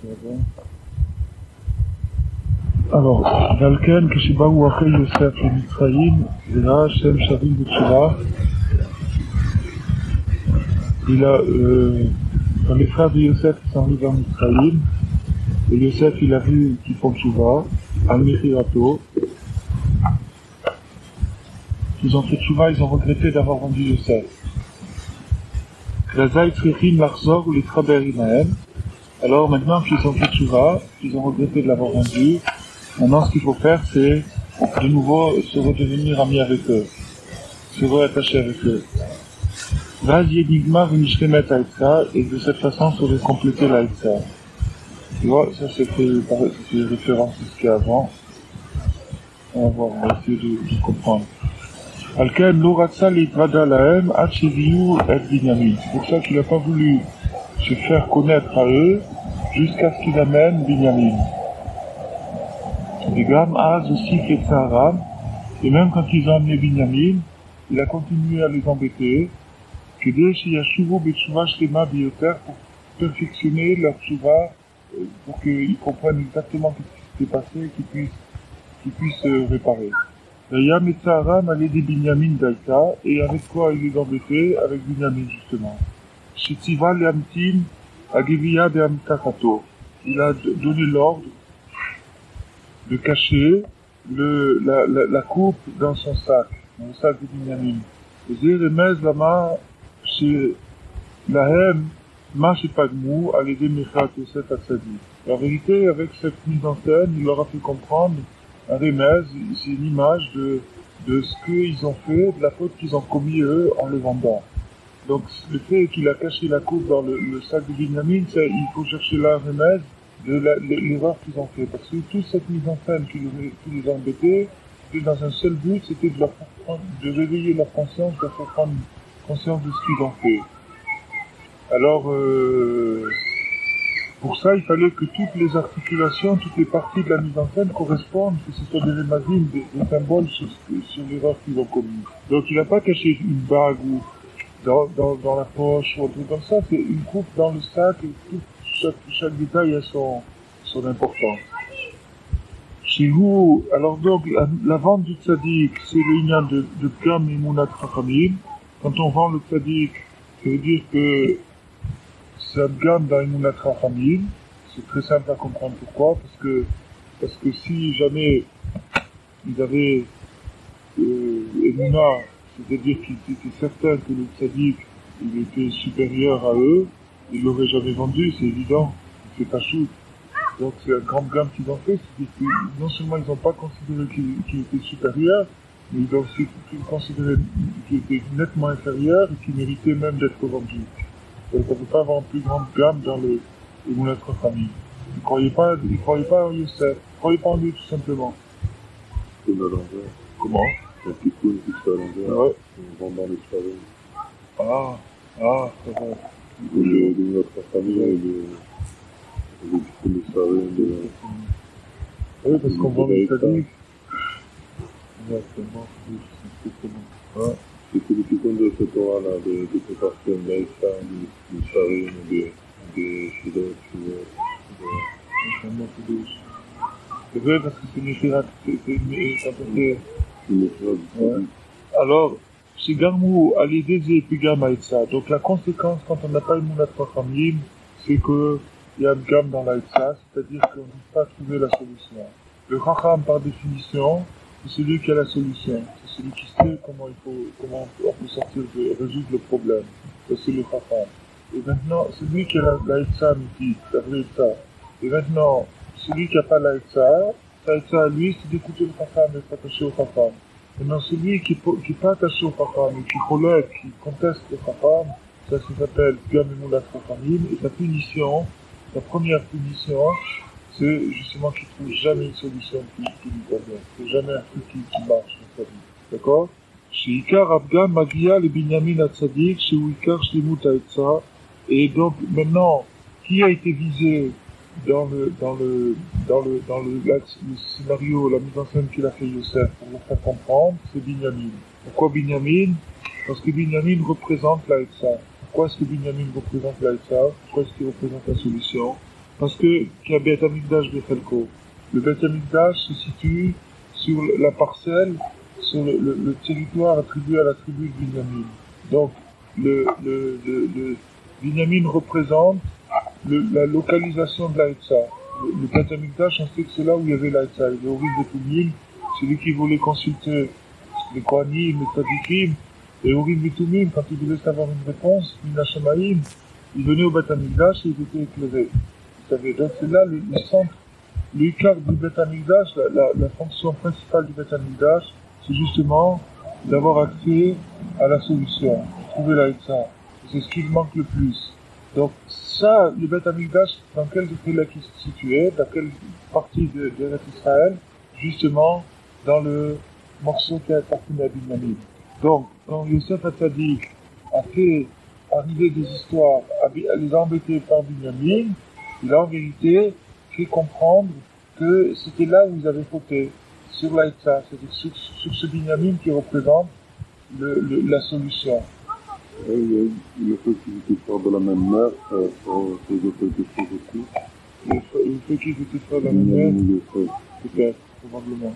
Alors, Valken, Keshibaou Achei Yosef et Mitzrayim, et là, Shem Shavim B'Tshuva, il a, quand les frères de Yosef sont arrivés en Mitzrayim, et Yosef, il a vu qu'ils font Tshuva, Al-Mechirato, ils ont fait Tshuva, ils ont regretté d'avoir vendu Yosef. Alors maintenant qu'ils ont fait Tshuva, qu'ils ont regretté de l'avoir vendu, maintenant ce qu'il faut faire c'est de nouveau se redevenir amis avec eux, se réattacher avec eux. Et de cette façon se compléter l'Aïtza. Tu vois, ça c'était référence à ce qu'il y a avant. On va voir, on va essayer de comprendre. C'est pour ça qu'il n'a pas voulu se faire connaître à eux jusqu'à ce qu'il amène Binyamin. Et même quand ils ont amené Binyamin, il a continué à les embêter pour perfectionner leur tshuva, pour qu'ils comprennent exactement ce qui s'est passé et qu'ils puissent réparer. Et avec quoi il les embêtait? Avec Binyamin justement. Il a donné l'ordre de cacher la coupe dans son sac, dans le sac de Binyamin. En vérité, avec cette mise en scène, il leur a fait comprendre un remez, c'est une image de ce qu'ils ont fait, de la faute qu'ils ont commis eux en le vendant. Donc le fait qu'il a caché la coupe dans le sac de Binyamin, il faut chercher là un remède de l'erreur qu'ils ont fait. Parce que toute cette mise en scène qui les a embêtés, c'était dans un seul but, c'était de réveiller leur conscience, de leur faire prendre conscience de ce qu'ils ont fait. Alors, pour ça, il fallait que toutes les articulations, toutes les parties de la mise en scène correspondent, que ce soit des remazines, des symboles sur l'erreur qu'ils ont commis. Donc il n'a pas caché une bague ou dans la poche ou un truc comme ça, c'est une coupe dans le sac et chaque détail a son importance. Chez vous, alors donc, la vente du tzaddik, c'est le lien de Pgam et Mounat Chachamim. Quand on vend le tzaddik, ça veut dire que c'est un Pgam dans Mounat Chachamim. C'est très simple à comprendre pourquoi, parce que si jamais ils avaient Emouna, c'est-à-dire qu'ils étaient certains que le tzaddik, il était supérieur à eux, ils l'auraient jamais vendu, c'est évident, c'est pas chou. Donc c'est un grand gamme qu'ils ont fait, c'est que non seulement ils n'ont pas considéré qu'il était supérieur, mais ils ont aussi considéré qu'il était nettement inférieur et qu'il méritait même d'être vendu. Donc on ne peut pas avoir une plus grande gamme dans le Moulin famille. Ils ne croyaient pas en Youssef, ils ne croyaient pas en lui tout simplement. C'est à l'envers. Comment? Un petit coup, qui soit à l'envers. Ouais. On vend dans les soirées. C'est bon. De notre famille, les soirées de... Oui, parce qu'on vend les tzaddik. Exactement, c'est bon. Ouais. C'était le piquant de ce Torah-là, de préparer l'Aïssa, des soirées, des Shidot, C'est vrai parce que c'est une Mechira, ouais. Alors, chez Garmou, à l'idée puis Gam Aïtsa. Donc la conséquence quand on n'a pas une Mounat Chachamim, c'est qu'il y a une gamme dans l'Aïtsa, c'est-à-dire qu'on ne peut pas trouver la solution. Le Chacham, par définition, c'est celui qui a la solution. C'est celui qui sait comment on peut sortir résoudre le problème. Ça, c'est le Chacham. Et maintenant, celui qui a l'Aïtsa, la vraie Aïtsa. Et maintenant, celui qui n'a pas l'Aïtsa à lui, c'est d'écouter le Chacham et s'attacher au Chacham. Maintenant, celui qui n'est pas attaché au Chacham et qui relève, qui conteste le Chacham, ça s'appelle Gam et Moulat Chachamim, et sa première punition, c'est justement qu'il ne trouve jamais une solution qui lui convient. C'est jamais un truc qui marche dans sa vie. D'accord? Chez Ikar Abgam Magia le Binyamin Atzadik, chez Ikar Shlimut Aetza. Et donc, maintenant, qui a été visé dans le scénario, la mise en scène qu'il a fait Yosef, pour le faire comprendre, c'est Binyamin. Pourquoi Binyamin? Parce que Binyamin représente l'Aetza. Pourquoi est-ce que Binyamin représente l'Aetza? Pourquoi est-ce qu'il représente la solution? Parce que qu'il y a Beit Hamikdash Bechelko. Le Beit Hamikdash se situe sur la parcelle, sur le territoire attribué à la tribu de Binyamin. Donc, le Binyamin représente la localisation de l'Aïtza. Le Beit Hamikdash, on sait que c'est là où il y avait l'Aïtza. Il y avait Uri Betumim, celui qui voulait consulter les Kohanim, les Tzadikim, et Uri Betumim, quand il voulait savoir une réponse, Mina Shemaim, il venait au Beit Hamikdash et il était éclairé. Vous savez, donc c'est là le centre, le Ikar du Beit Hamikdash, la fonction principale du Beit Hamikdash, c'est justement d'avoir accès à la solution, trouver l'Aïtza. C'est ce qui manque le plus. Donc ça, le Beit Hamikdash, dans quel pays il se situait, dans quelle partie de Israël, justement dans le morceau qui a appartenu à Binyamin. Donc, quand Yosef Hatzadik a fait arriver des histoires, à les embêter par Binyamin, il a en vérité fait comprendre que c'était là où ils avaient fauté, sur l'Aïtza, c'est-à-dire sur ce Binyamin qui représente la solution. Le fait qu'ils étaient frères de la même mère, ça faisait quelque chose aussi. Le fait qu'ils étaient frères de la même mère, peut-être, probablement.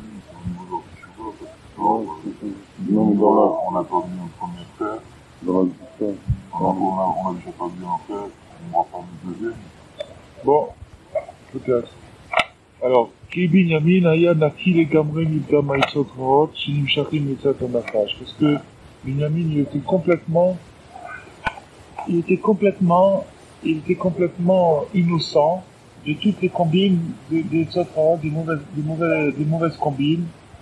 Non, on a pas vu un premier frère. Dans la vie, on a déjà pas vu un frère, on va pas le deuxième. Bon, peut-être. Alors, Ki Binyamin aya naki legamre midgam ha'etzot ra'ot shenimshachim mitzat hanachash. Parce que Binyamin, il était complètement innocent de toutes les combines des etzot ra'ot, des mauvaises combines,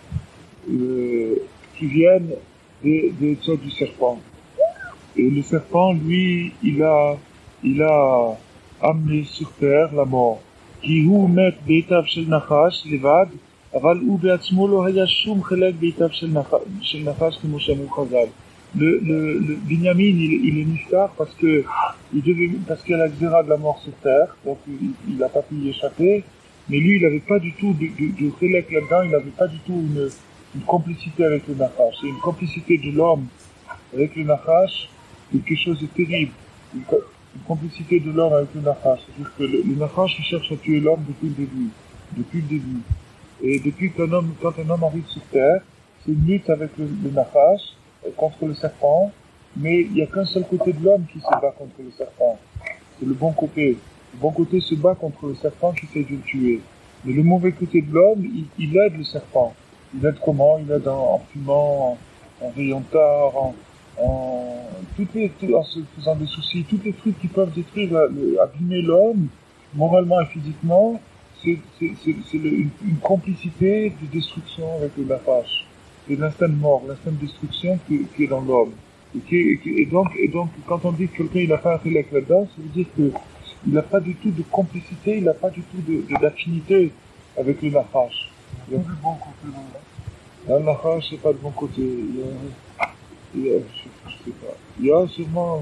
qui viennent des etzot du serpent. Et le serpent, lui, il a amené sur terre la mort. כי הוא מת בעיטב של נחש לבד, אבל הוא בעצמו לא היה שום חלק בעיטב של נחש כמו שאמרו חז"ל. Le Binyamin, il est niftar parce qu'il y a la xéra de la mort sur terre, donc il n'a pas pu y échapper, mais lui, il n'avait pas du tout de khélek là-dedans, il n'avait pas du tout une complicité avec le Nachash. C'est une complicité de l'homme avec le Nachash, quelque chose de terrible. Une complicité de l'homme avec le Nachash. C'est-à-dire que le Nachash, il cherche à tuer l'homme depuis le début. Et depuis quand un homme arrive sur terre, c'est une lutte avec le Nachash, contre le serpent, mais il n'y a qu'un seul côté de l'homme qui se bat contre le serpent. C'est le bon côté. Le bon côté se bat contre le serpent qui essaie de le tuer. Mais le mauvais côté de l'homme, il aide le serpent. Il aide comment? Il aide en fumant, en rayant tard, en se faisant des soucis, tous les trucs qui peuvent détruire, abîmer l'homme, moralement et physiquement, c'est une complicité de destruction avec le Nachash. C'est l'instinct de mort, l'instinct de destruction qui est dans l'homme. Et donc, quand on dit que quelqu'un il a fait un khélek là-dedans, ça veut dire que il n'a pas du tout de complicité, il n'a pas du tout d'affinité avec le Nachash. Il y a du bon côté dans le Nachash, c'est pas de bon côté. Je sais pas. Il y a sûrement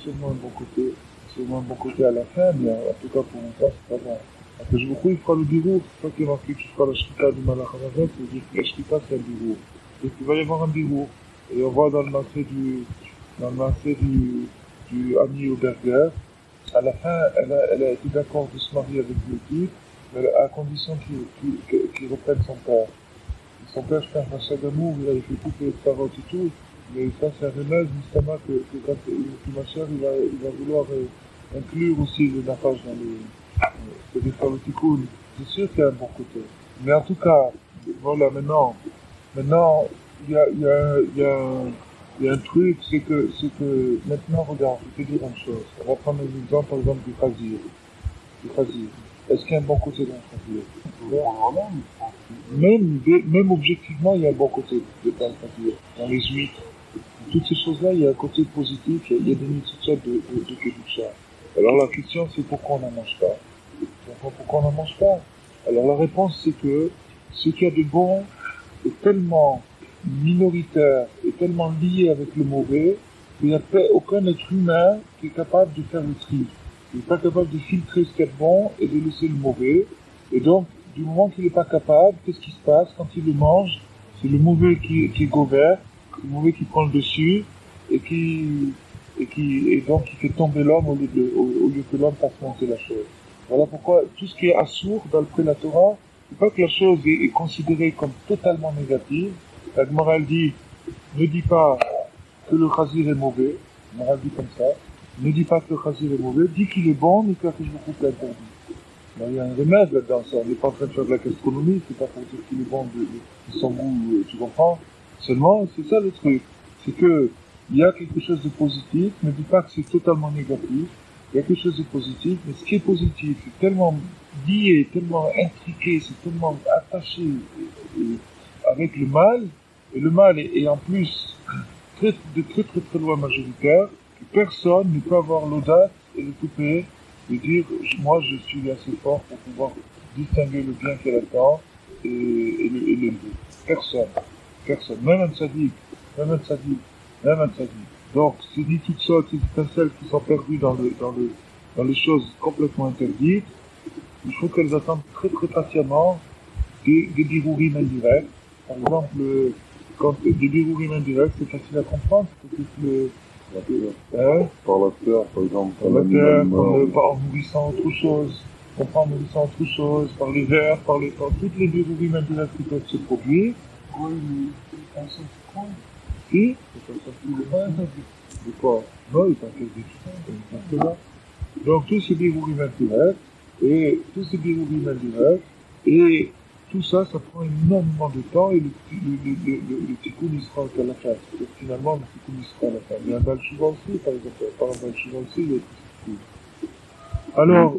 un bon côté à la fin, mais en tout cas pour l'instant, c'est pas bon. Après, je vous crois, il fera le birour. C'est pas qu'il y a marqué que tu feras la shrita du Malach HaMavet, c'est-à-dire que la shrita, c'est un birour. Donc, il va y avoir un birour. Et on voit dans le massé du Ami Oberger, à la fin, elle a été d'accord de se marier avec le type, mais à condition qu'il reprenne son père. Et son père, je pense, un chat d'amour, il avait fait toutes les paroles et tout, mais ça, c'est un remède, justement, que quand ma chère, il va vouloir inclure aussi le Nachash dans c'est-à-dire faire le tikkun. C'est sûr qu'il y a un bon côté. Mais en tout cas, voilà, maintenant, il y a un truc, c'est que, maintenant, regarde, je vais te dire une chose. On va prendre un exemple, par exemple, du Khazir. Est-ce qu'il y a un bon côté dans le Khazir? Même objectivement, il y a un bon côté dans le Khazir. Dans les huîtres. Toutes ces choses-là, il y a un côté positif, il y a des mitzvot de Kedusha. Alors la question, c'est pourquoi on n'en mange pas? Pourquoi on n'en mange pas? Alors la réponse, c'est que ce qu'il y a de bon est tellement minoritaire et tellement lié avec le mauvais qu'il n'y a aucun être humain qui est capable de faire le tri. Il n'est pas capable de filtrer ce qu'il y a de bon et de laisser le mauvais. Et donc, du moment qu'il n'est pas capable, qu'est-ce qui se passe quand il le mange? C'est le mauvais qui gouverne, le mauvais qui prend le dessus et donc qui fait tomber l'homme au lieu que l'homme fasse monter la chose. Voilà pourquoi tout ce qui est assourd, d'après la Torah, c'est pas que la chose est considérée comme totalement négative. La Gemara elle dit, ne dis pas que le chazir est mauvais. La Gemara dit comme ça. Ne dis pas que le chazir est mauvais, dis qu'il est bon, mais que je vous coupe l'interdit. Ben, il y a un remède là-dedans, ça. On n'est pas en train de faire de la gastronomie, c'est pas pour dire qu'il est bon de son goût, tu comprends? Seulement, c'est ça le truc. C'est que, il y a quelque chose de positif, ne dis pas que c'est totalement négatif. Il y a quelque chose de positif, mais ce qui est positif, c'est tellement lié, tellement intriqué, c'est tellement attaché avec le mal, et le mal est en plus de très loin majoritaire, que personne ne peut avoir l'audace et le toupet de dire, moi je suis assez fort pour pouvoir distinguer le bien qu'il attend et le mal. Personne. Personne. Même un tzaddik. Même un tzaddik. Même un tzaddik. Donc, c'est dit toutes sortes, ces étincelles qui sont perdues dans les choses complètement interdites, il faut qu'elles attendent très patiemment des birourim indirects. Par exemple, quand des birourim indirects, c'est facile à comprendre, c'est par la terre, par exemple, par la terre, en nourrissant autre chose, en nourrissant autre chose, par les vers, par toutes les birourim indirects qui peuvent se produire. Oui, mais c'est un seul point. Si, c'est pas interdit. De quoi? Non, il est interdit. Donc, tous ces birourim indirects, et tout ça, ça prend énormément de temps, et le tikkun, il sera à la fin. Donc, finalement, le tikkun, il sera à la fin. Il y a un Baal Tshuva aussi, par exemple. Par un Baal Tshuva aussi, il y a tout tikkun. Alors,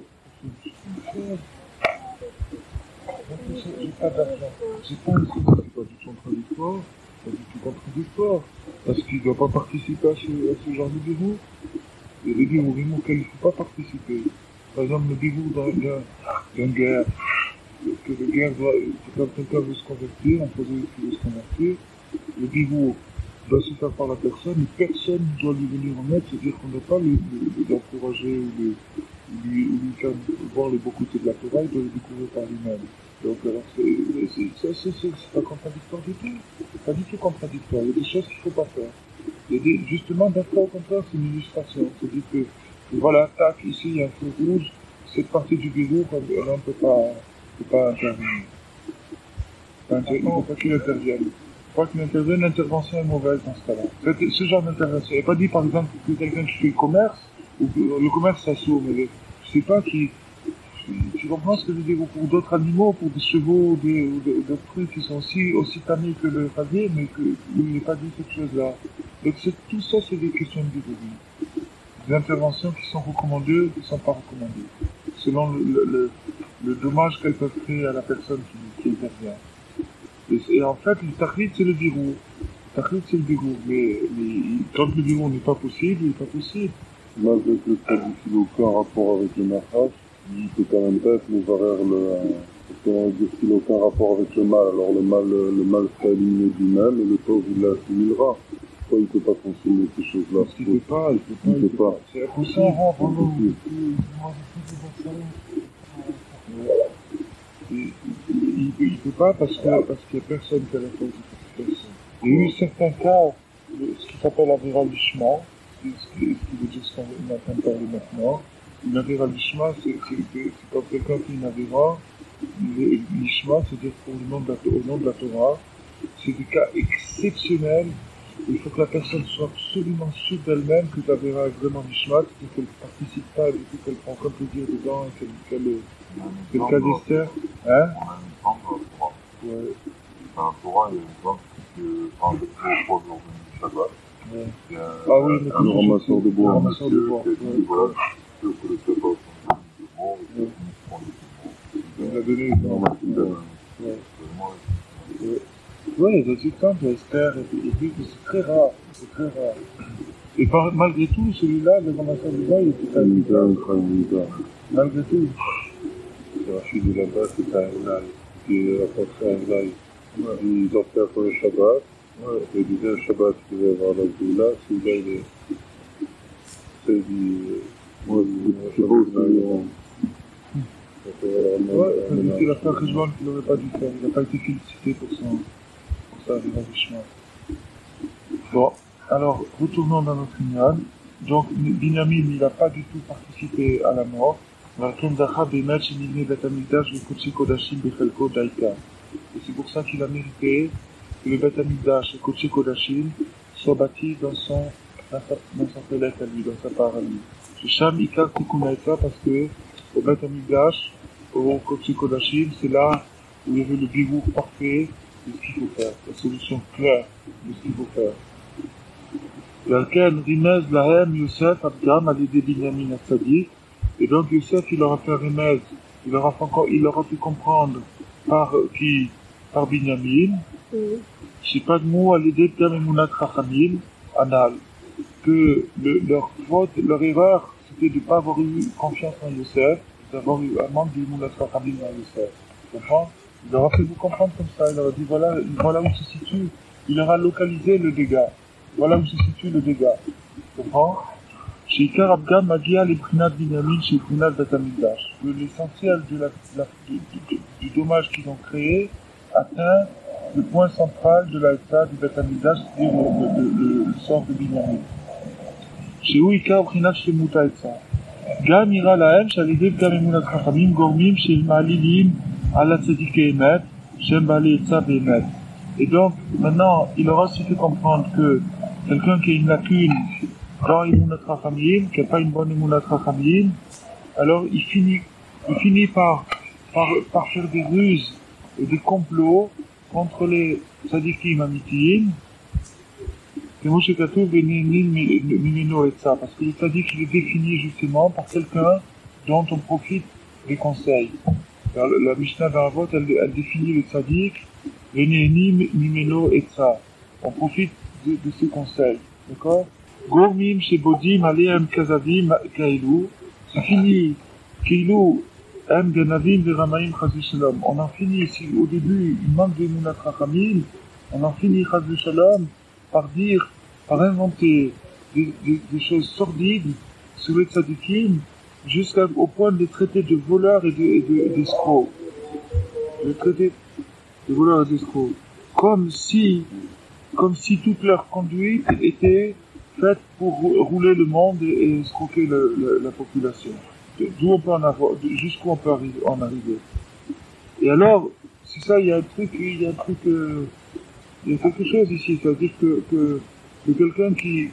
j'ai pas d'argent. J'ai pas une solution, c'est pas du tout contradictoire, pas du tout contradictoire. Parce qu'il ne doit pas participer à ce genre de biroux. Il y a des biroux vraiment auxquels il ne faut pas participer. Par exemple, le biroux d'un guerre, que le guerre doit, quand quelqu'un veut se convertir, un projet qui veut se convertir, le biroux doit se faire par la personne, et personne ne doit lui venir en aide, c'est-à-dire qu'on ne doit pas l'encourager ou lui faire voir les beaux côtés de la Torah, il doit le découvrir par lui-même. Donc, alors, c'est pas contradictoire du tout. C'est pas du tout contradictoire. Il y a des choses qu'il ne faut pas faire. Il y a justement, d'accord, au contraire, c'est une illustration. C'est-à-dire que voilà, tac, ici, il y a un feu rouge, cette partie du bureau, on ne peut pas intervenir. Il ne faut pas qu'il intervienne. Il faut qu'il intervienne, l'intervention est mauvaise dans ce cas-là. Ce genre d'intervention. Il n'est pas dit, par exemple, que quelqu'un qui fait le commerce, ou que le commerce, ça s'ouvre, mais je sais pas qui. Tu comprends ce que je veux dire? Ou pour d'autres animaux, pour des chevaux, d'autres trucs qui sont aussi tamés que le rasier, mais il n'est pas dit cette chose-là. Donc tout ça, c'est des questions de vie. Des interventions qui sont recommandées ou qui ne sont pas recommandées. Selon le dommage qu'elles peuvent créer à la personne qui intervient. Et en fait, le tachlit, c'est le birou. Le tachlit, c'est le birou. Mais quand le birou n'est pas possible, il n'est pas possible. Malgré que le tzaddik n'a aucun rapport avec le nachash, il peut quand même pas être le varer, parce qu'on va dire qu'il n'a aucun rapport avec le mal. Alors le mal sera éliminé lui-même et le tov il l'assimilera. Pourquoi il ne peut pas consommer ces choses-là? Parce qu'il ne peut pas. C'est impossible. Il ne peut pas parce qu'il n'y a personne qui a la cause de cette personne. Il y a eu certains cas, ce qui s'appelle aviralishma, ce qui veut dire ce qu'on est en train de parler maintenant. L'aviralishma, c'est quand quelqu'un fait une avira, l'ishma, c'est-à-dire pour au nom de la Torah, c'est des cas exceptionnels. Il faut que la personne soit absolument sûre d'elle-même que l'avira est vraiment l'ishma, c'est-à-dire qu'elle ne participe pas, et qu'elle prend aucun plaisir dedans, et qu'elle cas d'Esther. Hein? On a un exemple dans la Torah. Ouais. Dans la Torah, il y a un exemple que quand le trois jours du Shabbat, Ouais. il y a Ah oui, un ramasseur de bois, un ramasseur de bois. qui a dit, voilà, je veux que le Shabbat soit de mort, et que prend les Il l'a donné. il ramasse une dame. Oui, il y a des exemples, Esther, et puis, c'est très rare. C'est très rare. Et malgré tout, celui-là, le ramasseur de bois, il était pas évident. Malgré tout. C'est Rachid de là-bas, c'est un Elai. Qui a rencontré un Elai. Ils ont fait pour le Shabbat. Et il disait un Shabbat qui devait avoir la Zéla, celui-là, il est. C'est du. C'est beau, c'est l'affaire Rizwan qu'il n'aurait pas dû faire. Il n'a pas été félicité pour sa révolution. Bon, alors, retournons dans notre lignage. Donc, Binyamin, il n'a pas du tout participé à la mort. Et c'est pour ça qu'il a mérité que le Beth Amikdash et Kodesh Kodashim soient bâtis dans son fenêtre à lui, dans sa part à lui. Sham Ikar Tikkun Haïtza, parce que au Beth Amikdash, au Kodesh Kodashim, c'est là où il y avait le bigour parfait de ce qu'il faut faire, la solution claire de ce qu'il faut faire. Et donc Youssef, il leur a fait un remède, il leur a fait comprendre par Binyamin, Shipagmu al-Yedei Gam Emunat Chachamim, Anal, que leur faute, leur erreur, c'était de ne pas avoir eu confiance en Youssef, d'avoir eu un manque d'Emunat Chachamim en Youssef. Tu comprends? Il leur a fait vous comprendre comme ça, il leur a dit voilà où se situe, il leur a localisé le dégât, voilà où se situe le dégât. Tu comprends? Chez Ikar Abgam Magia les Prinat Binyamin chez Prinat Beth Amikdash, que l'essentiel du dommage qu'ils ont créé atteint le point central de l'Aïtza du Beth Amikdash, c'est-à-dire le sort de Binyamin. Chez Ikar Prinat chez Moutaïtza. Gam ira lahem shalideh gam emunat chachamim gormim shel ma'alilim ala tzadikei emet shem baalei etza be'emet. Et donc maintenant il aura suffi comprendre que quelqu'un qui a une lacune dans emunat chachamim, qui n'a pas une bonne emunat chachamim, alors il finit par faire des ruses et des complots contre les tzadikim amitiyim. Parce que le tzaddik, il est défini justement par quelqu'un dont on profite des conseils. Alors, la Mishnah d'Avot, elle définit le tzaddik, on profite de ses conseils. D'accord? Gormim shebodim aleim kazavim kailou, c'est fini. Kailou, em ganavim veramaim chaz shalom. On en finit, si au début, il manque de munat rachamim, on en finit chaz shalom par inventer des choses sordides sur les tzadikim, jusqu'au point de les traiter de voleurs et d'escrocs. De traiter de voleurs et d'escrocs. Comme si toute leur conduite était faite pour rouler le monde et escroquer la population. D'où on peut jusqu'où on peut en arriver. Et alors, c'est ça, il y a quelque chose ici, c'est-à-dire que quelqu'un qui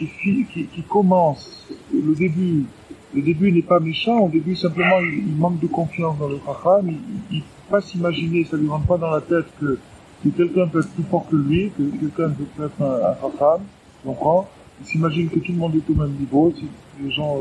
commence, le début n'est pas méchant, au début simplement il manque de confiance dans le Chacham, il peut pas s'imaginer, ça lui rentre pas dans la tête que quelqu'un peut être plus fort que lui, que quelqu'un peut être un Chacham, tu comprends? Il s'imagine que tout le monde est au même niveau, si les gens ont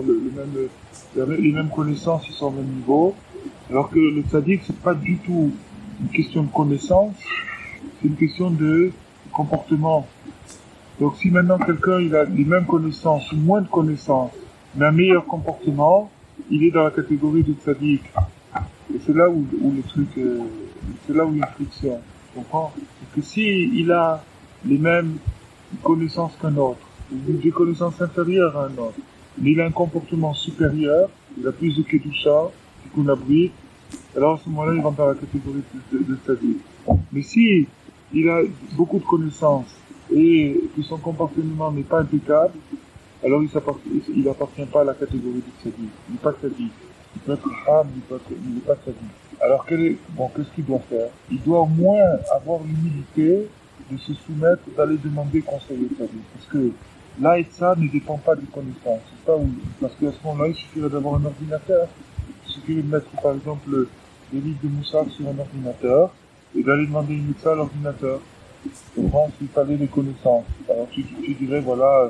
les mêmes connaissances, ils sont au même niveau, alors que le tzaddik, c'est pas du tout une question de connaissance, c'est une question de comportement. Donc si maintenant quelqu'un il a les mêmes connaissances ou moins de connaissances, mais un meilleur comportement, il est dans la catégorie du tzaddik. Et c'est là où le truc, c'est là où il y a une friction. Tu comprends? Parce que si il a les mêmes connaissances qu'un autre, ou des connaissances inférieures à un autre, mais il a un comportement supérieur, il a plus de kedusha, tikkun abrit, alors à ce moment-là il rentre dans la catégorie de tzaddik. Mais si il a beaucoup de connaissances et que son comportement n'est pas impeccable, alors il appartient pas à la catégorie du tzaddik. Il n'est pas tzaddik. Il peut être âme, il n'est pas tzaddik. Alors qu'est-ce qu'il doit faire? Il doit au moins avoir l'humilité de se soumettre, d'aller demander conseil au tzaddik. Parce que l'Aïtza ne dépend pas des connaissances. C'est pas parce qu'à ce moment-là, il suffirait d'avoir un ordinateur. Il suffirait de mettre, par exemple, les livres de Moussaf sur un ordinateur et d'aller demander une mitzvah à l'ordinateur. Comprends, s'il fallait des connaissances. Alors tu dirais, voilà,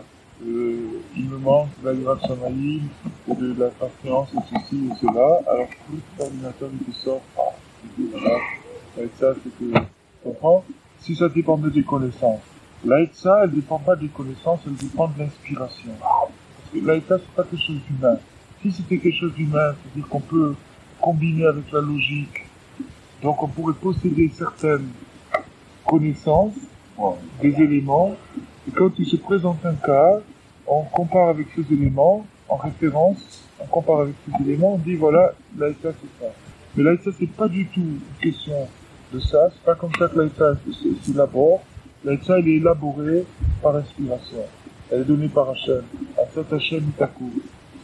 il me manque de la Yirat Shamaïm, de la patience, et ceci et cela. Alors tout l'ordinateur il te sort. Tu dis, voilà, l'Aïtza, c'est que, tu comprends? Si ça dépendait des connaissances. L'Aïtza, elle dépend pas des connaissances, elle dépend de l'inspiration. Parce que l'Aïtza, c'est pas quelque chose d'humain. Si c'était quelque chose d'humain, c'est-à-dire qu'on peut combiner avec la logique, donc on pourrait posséder certaines connaissances, des éléments, et quand il se présente un cas, on compare avec ces éléments, en référence, on compare avec ces éléments, on dit voilà, l'Aïtza c'est ça. Mais l'Aïtza c'est pas du tout une question de ça, c'est pas comme ça que l'Aïtza s'élabore. L'Aïtza elle est élaborée par inspiration. Elle est donnée par Hachem. Asat Hachem Itaku.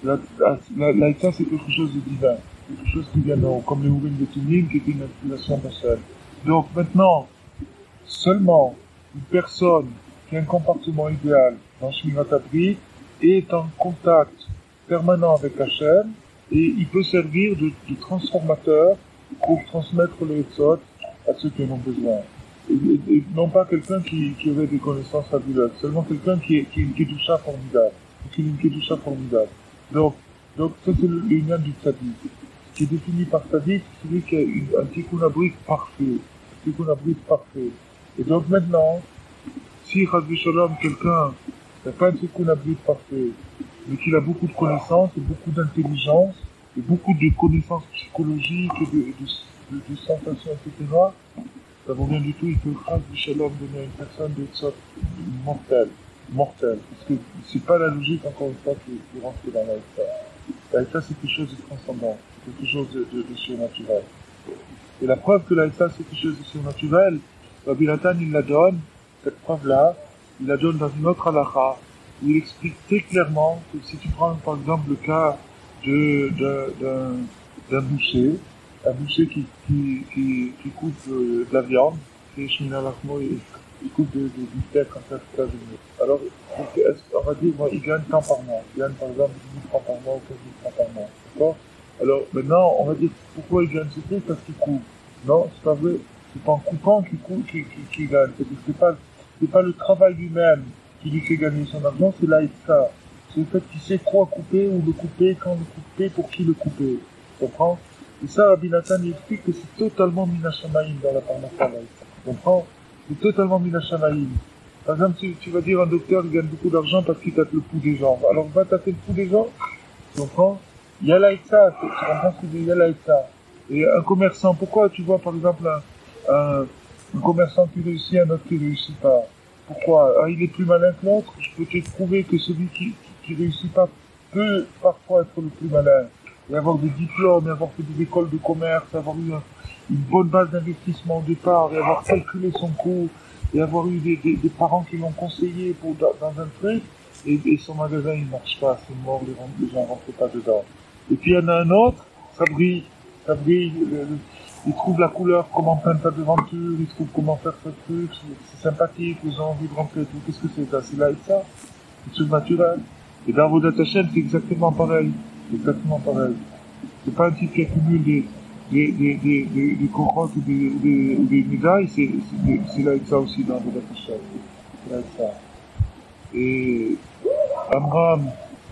L'Aïtza, c'est quelque chose de divin. Quelque chose qui vient d'en haut, comme le Urim de Tumim, qui est une inspiration personnelle. Donc maintenant, seulement une personne qui a un comportement idéal dans Shmirat Abrit est en contact permanent avec Hachem, et il peut servir de transformateur pour transmettre les Etzot à ceux qui en ont besoin. Et non pas quelqu'un qui aurait des connaissances fabuleuses, seulement quelqu'un qui est une Kedusha formidable. Qui est une Kedusha formidable. Donc ça c'est le lien du tzaddik. Qui est défini par tzaddik, c'est celui qui a un tikkun abrit parfait. Un tikkun abrit parfait. Et donc maintenant, si Chas v'Shalom, quelqu'un n'a pas un tikkun abrit parfait, mais qu'il a beaucoup de connaissances, et beaucoup d'intelligence, et beaucoup de connaissances psychologiques, et de sensations, etc., ça vaut rien du tout, il peut Chas v'Shalom donner à une personne de sorte mortelle. Parce que c'est pas la logique, encore une fois, qui rentre dans l'Aïtza. L'Aïtza, c'est quelque chose de transcendant, c'est quelque chose de surnaturel. Et la preuve que l'Aïtza, c'est quelque chose de surnaturel, Rabbi Nathan, il la donne, cette preuve-là, il la donne dans une autre halakha, où il explique très clairement que si tu prends, par exemple, le cas d'un boucher, un boucher qui coupe de la viande, qui est Shmina Lachmo, il coupe de bifteck comme ça toute la journée. Alors, on va dire, il gagne tant par mois. Il gagne par exemple 10 000 francs par mois ou 15 000 francs par mois. D'accord? Alors, maintenant, on va dire, pourquoi il gagne ce prix? Parce qu'il coupe. Non, c'est pas vrai. C'est pas en coupant qu'il gagne. C'est pas le travail lui-même qui lui fait gagner son argent, c'est l'Aïtza. C'est le fait qu'il sait quoi couper, ou le couper, quand le couper, pour qui le couper. Tu comprends? Et ça, Rabbi Nathan, il explique que c'est totalement Minashamaïm dans la parnasse l'Aïtza. Tu comprends? C'est totalement Minashamaïm. Par exemple, tu vas dire un docteur, il gagne beaucoup d'argent parce qu'il tâte le pouls des gens. Alors, va tâter le pouls des gens. Tu comprends? Il y a l'Aïtza. Tu comprends ce que il y a l'Aïtza. Et un commerçant, pourquoi tu vois, par exemple, un commerçant qui réussit, un autre qui réussit pas? Pourquoi? Il est plus malin que l'autre. Je peux te prouver que celui qui réussit pas peut parfois être le plus malin. Et avoir des diplômes, et avoir fait des écoles de commerce, avoir eu une bonne base d'investissement au départ, et avoir calculé son coût, et avoir eu des parents qui l'ont conseillé dans un truc, et son magasin il marche pas, c'est mort, les gens rentrent pas dedans. Et puis il y en a un autre, ça brille, il trouve la couleur, comment peindre sa devanture, il trouve comment faire ce truc, c'est sympathique, les gens ont envie de rentrer et tout. Qu'est-ce que c'est ça? C'est là et ça? C'est surnaturel. Et dans Avodat Hashem, c'est exactement pareil. C'est pas un type qui accumule des cohortes ou des médailles, c'est là et ça aussi dans Avodat Hashem. C'est là et ça. Et Amram,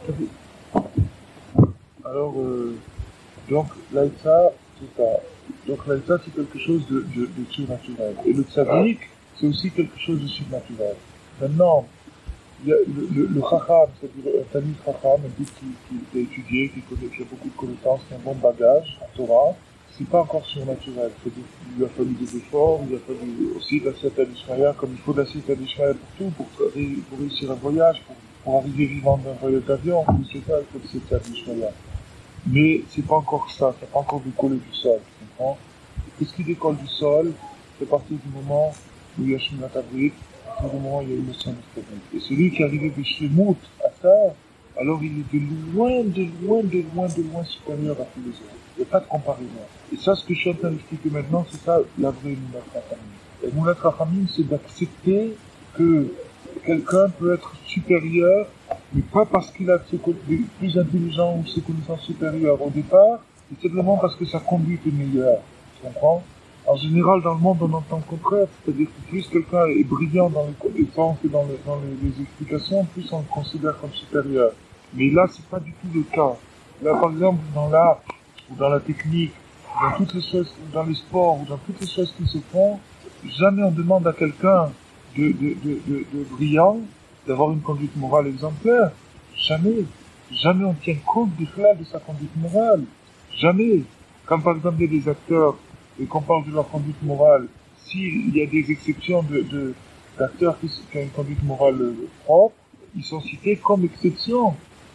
alors, donc l'Aïtza, c'est ça. Donc l'Aïtza, c'est quelque chose de surnaturel. Et le tzaddik, c'est aussi quelque chose de surnaturel. Maintenant, il y a le chacham, c'est-à-dire un Talmid chacham, un type qui a étudié, qui a beaucoup de connaissances, qui a un bon bagage en Torah, c'est pas encore surnaturel. C'est-à-dire qu'il lui a fallu des efforts, il a fallu aussi de la Siyata d'Ishmaïa, comme il faut de la Siyata d'Ishmaïa pour tout, pour réussir un voyage, pour arriver vivant d'un voyage d'avion, tout ça, il faut de la Siyata d'Ishmaïa. Mais c'est pas encore ça n'a pas encore décollé du sol, tu comprends? Qu'est-ce qui décolle du sol? C'est à partir du moment où il y a Shmirat Abrit, à partir du moment où il y a une notion de Shabbat. Et celui qui est arrivé de Shemut à ça, alors il est de loin supérieur à tous les autres. Il n'y a pas de comparaison. Et ça, ce que je suis en train d'expliquer maintenant, c'est ça la vraie Emunat Rachamim. Emunat Rachamim, c'est d'accepter que quelqu'un peut être supérieur, mais pas parce qu'il a plus intelligent ou ses connaissances supérieures au départ, c'est simplement parce que sa conduite est meilleure. Tu comprends? En général, dans le monde, on entend le contraire, c'est-à-dire que plus quelqu'un est brillant dans les connaissances et dans les explications, plus on le considère comme supérieur. Mais là, c'est pas du tout le cas. Là, par exemple, dans l'art, ou dans la technique, ou dans toutes les choses, ou dans les sports, ou dans toutes les choses qui se font, jamais on demande à quelqu'un de brillant, d'avoir une conduite morale exemplaire. Jamais on tient compte du cela de sa conduite morale. Jamais. Comme par exemple, il y a des acteurs, et qu'on parle de leur conduite morale, s'il y a des exceptions d'acteurs qui ont une conduite morale propre, ils sont cités comme exception.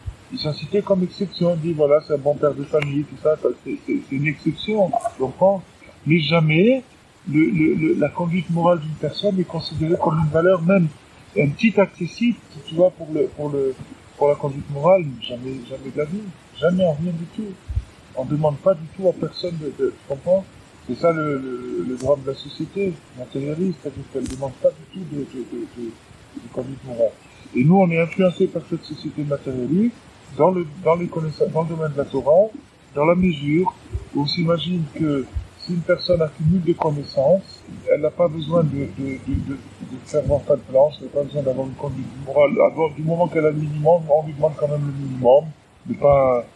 On dit, voilà, c'est un bon père de famille, tout ça, c'est une exception, tu comprends? Mais jamais, la conduite morale d'une personne est considérée comme une valeur même un petit accessible, tu vois, pour Pour la conduite morale, jamais de la vie. Jamais, rien du tout. On ne demande pas du tout à personne tu comprends? C'est ça le drame de la société matérialiste, c'est-à-dire qu'elle ne demande pas du tout de conduite morale. Et nous, on est influencés par cette société matérialiste dans les connaissances, dans le domaine de la Torah, dans la mesure où on s'imagine que si une personne accumule des connaissances, elle n'a pas besoin de faire mental blanche, elle n'a pas besoin d'avoir une conduite morale. Du moment qu'elle a le minimum, on lui demande quand même le minimum, de pas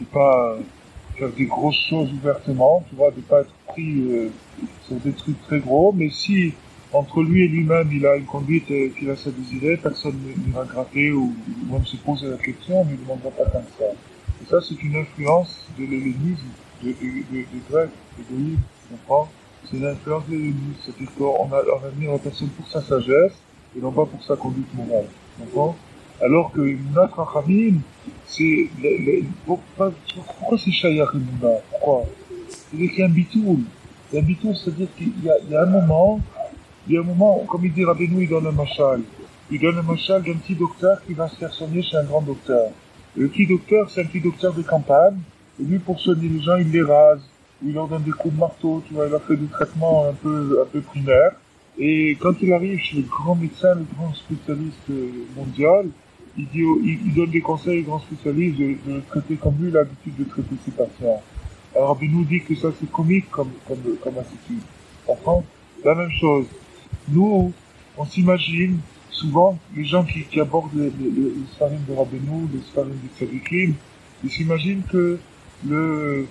faire des grosses choses ouvertement, tu vois, de pas être pris sur des trucs très gros, mais si entre lui et lui-même il a une conduite qu'il a sa désirée, personne n'ira gratter ou même se poser la question, on ne lui demandera pas tant que ça. Et ça, c'est une influence de l'hellénisme, des Grecs, des Goïs, tu comprends? C'est une influence de l'hellénisme, c'est-à-dire qu'on admire la personne pour sa sagesse et non pas pour sa conduite morale, tu comprends? Alors que Emunat Rachamim, c'est pourquoi c'est Shayach Emunat? Pourquoi? C'est-à-dire qu'il y a un bitoul. Il y a un bitoul, c'est-à-dire qu'il y a un moment, comme il dit Rabbeinu, il donne un machal. Il donne un machal d'un petit docteur qui va se faire soigner chez un grand docteur. Et le petit docteur, c'est un petit docteur de campagne. Et lui, pour soigner les gens, il les rase. Ou il leur donne des coups de marteau, tu vois, il leur fait des traitements un peu primaires. Et quand il arrive chez le grand médecin, le grand spécialiste mondial, il donne des conseils aux grands spécialistes de le traiter comme lui, il a l'habitude de traiter ses patients. Alors, Rabbeinu dit que ça, c'est comique comme attitude. Enfin, la même chose. Nous, on s'imagine, souvent, les gens qui abordent les sfarim de Rabbeinu, les sfarim de Tzadikim, ils s'imaginent que que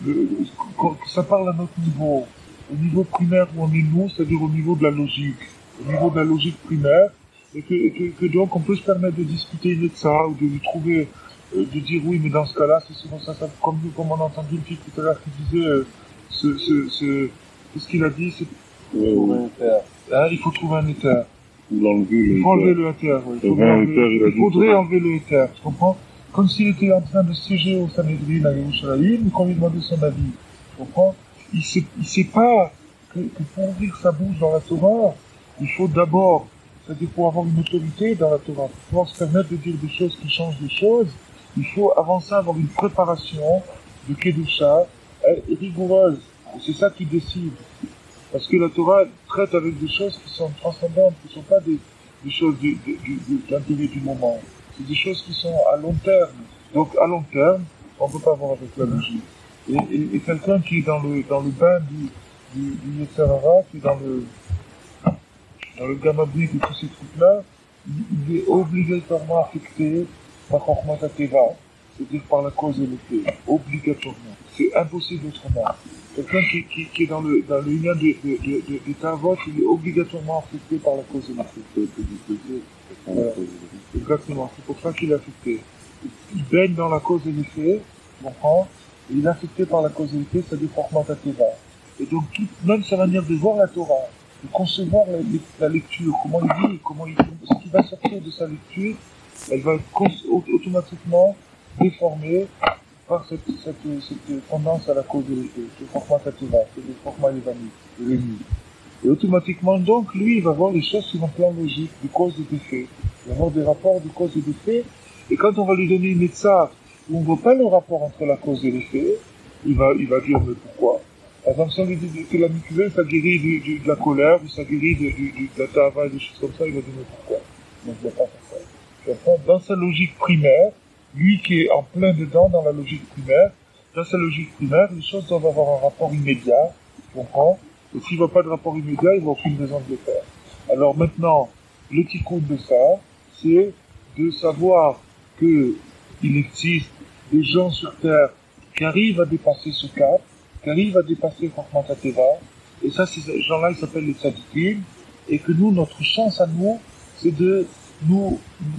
ça parle à notre niveau. Au niveau primaire où on est nous, c'est-à-dire au niveau de la logique. Au niveau de la logique primaire, et que donc on peut se permettre de discuter de ça, ou de lui trouver, de dire oui, mais dans ce cas-là, c'est souvent ça, comme on a entendu une fille tout à l'heure qui disait, qu'est-ce qu'il a dit, c'est, il faut trouver un éther. Il faut enlever le éther, oui. Il faudrait enlever le éther, tu comprends? Comme s'il était en train de siéger au Sanhedrin à Yerushalayim, et qu'on lui demandait son avis, tu comprends? Il sait pas que pour ouvrir sa bouche dans la Torah, il faut d'abord, c'est-à-dire pour avoir une autorité dans la Torah, pour pouvoir se permettre de dire des choses qui changent les choses, il faut avant ça avoir une préparation de Kedusha rigoureuse. Et c'est ça qui décide. Parce que la Torah traite avec des choses qui sont transcendantes, qui ne sont pas des choses d'intérêt du moment. C'est des choses qui sont à long terme. Donc à long terme, on ne peut pas voir avec la logique. Et quelqu'un qui est dans le bain du Yetzer Hara, qui est dans le gamabri de tous ces trucs-là, il est obligatoirement affecté par Chokhmat HaTeva, c'est-à-dire par la cause et l'effet. Obligatoirement. C'est impossible autrement. Quelqu'un qui est dans le lien de Tavot, il est obligatoirement affecté par la cause et l'effet. Exactement, c'est pour ça qu'il est affecté. Il baigne dans la cause et l'effet, tu comprends? Et il est affecté par la cause et l'effet, c'est-à-dire Chokhmat HaTeva. Et donc, même sa manière de voir la Torah, de concevoir la lecture, ce qui va sortir de sa lecture, elle va être automatiquement déformée par cette tendance à la cause de l'effet, ce Chokhmat HaTeva, c'est le Chokhmat Yevani. Et automatiquement, donc, lui, il va voir les choses sur un plan logique, de cause et d'effet. Il va avoir des rapports de cause et d'effet, et quand on va lui donner une étsa où on ne voit pas le rapport entre la cause et l'effet, il va dire, mais pourquoi? Par exemple, si on lui dit que la muqueuse, ça guérit de la colère, ou ça guérit de la tava, des choses comme ça, il va dire, mais pourquoi? Donc, il ne va pas faire ça. Dans sa logique primaire, lui qui est en plein dedans, dans la logique primaire, dans sa logique primaire, les choses doivent avoir un rapport immédiat, tu comprends? Et s'il ne voit pas de rapport immédiat, il n'y a aucune raison de le faire. Alors maintenant, le tikkun de ça, c'est de savoir qu'il existe des gens sur Terre qui arrivent à dépasser ce cap, qui arrivent à dépasser Chokhmat HaTeva, et ça, ces gens-là, ils s'appellent les tzadikim, et que nous, notre chance à nous, c'est de nous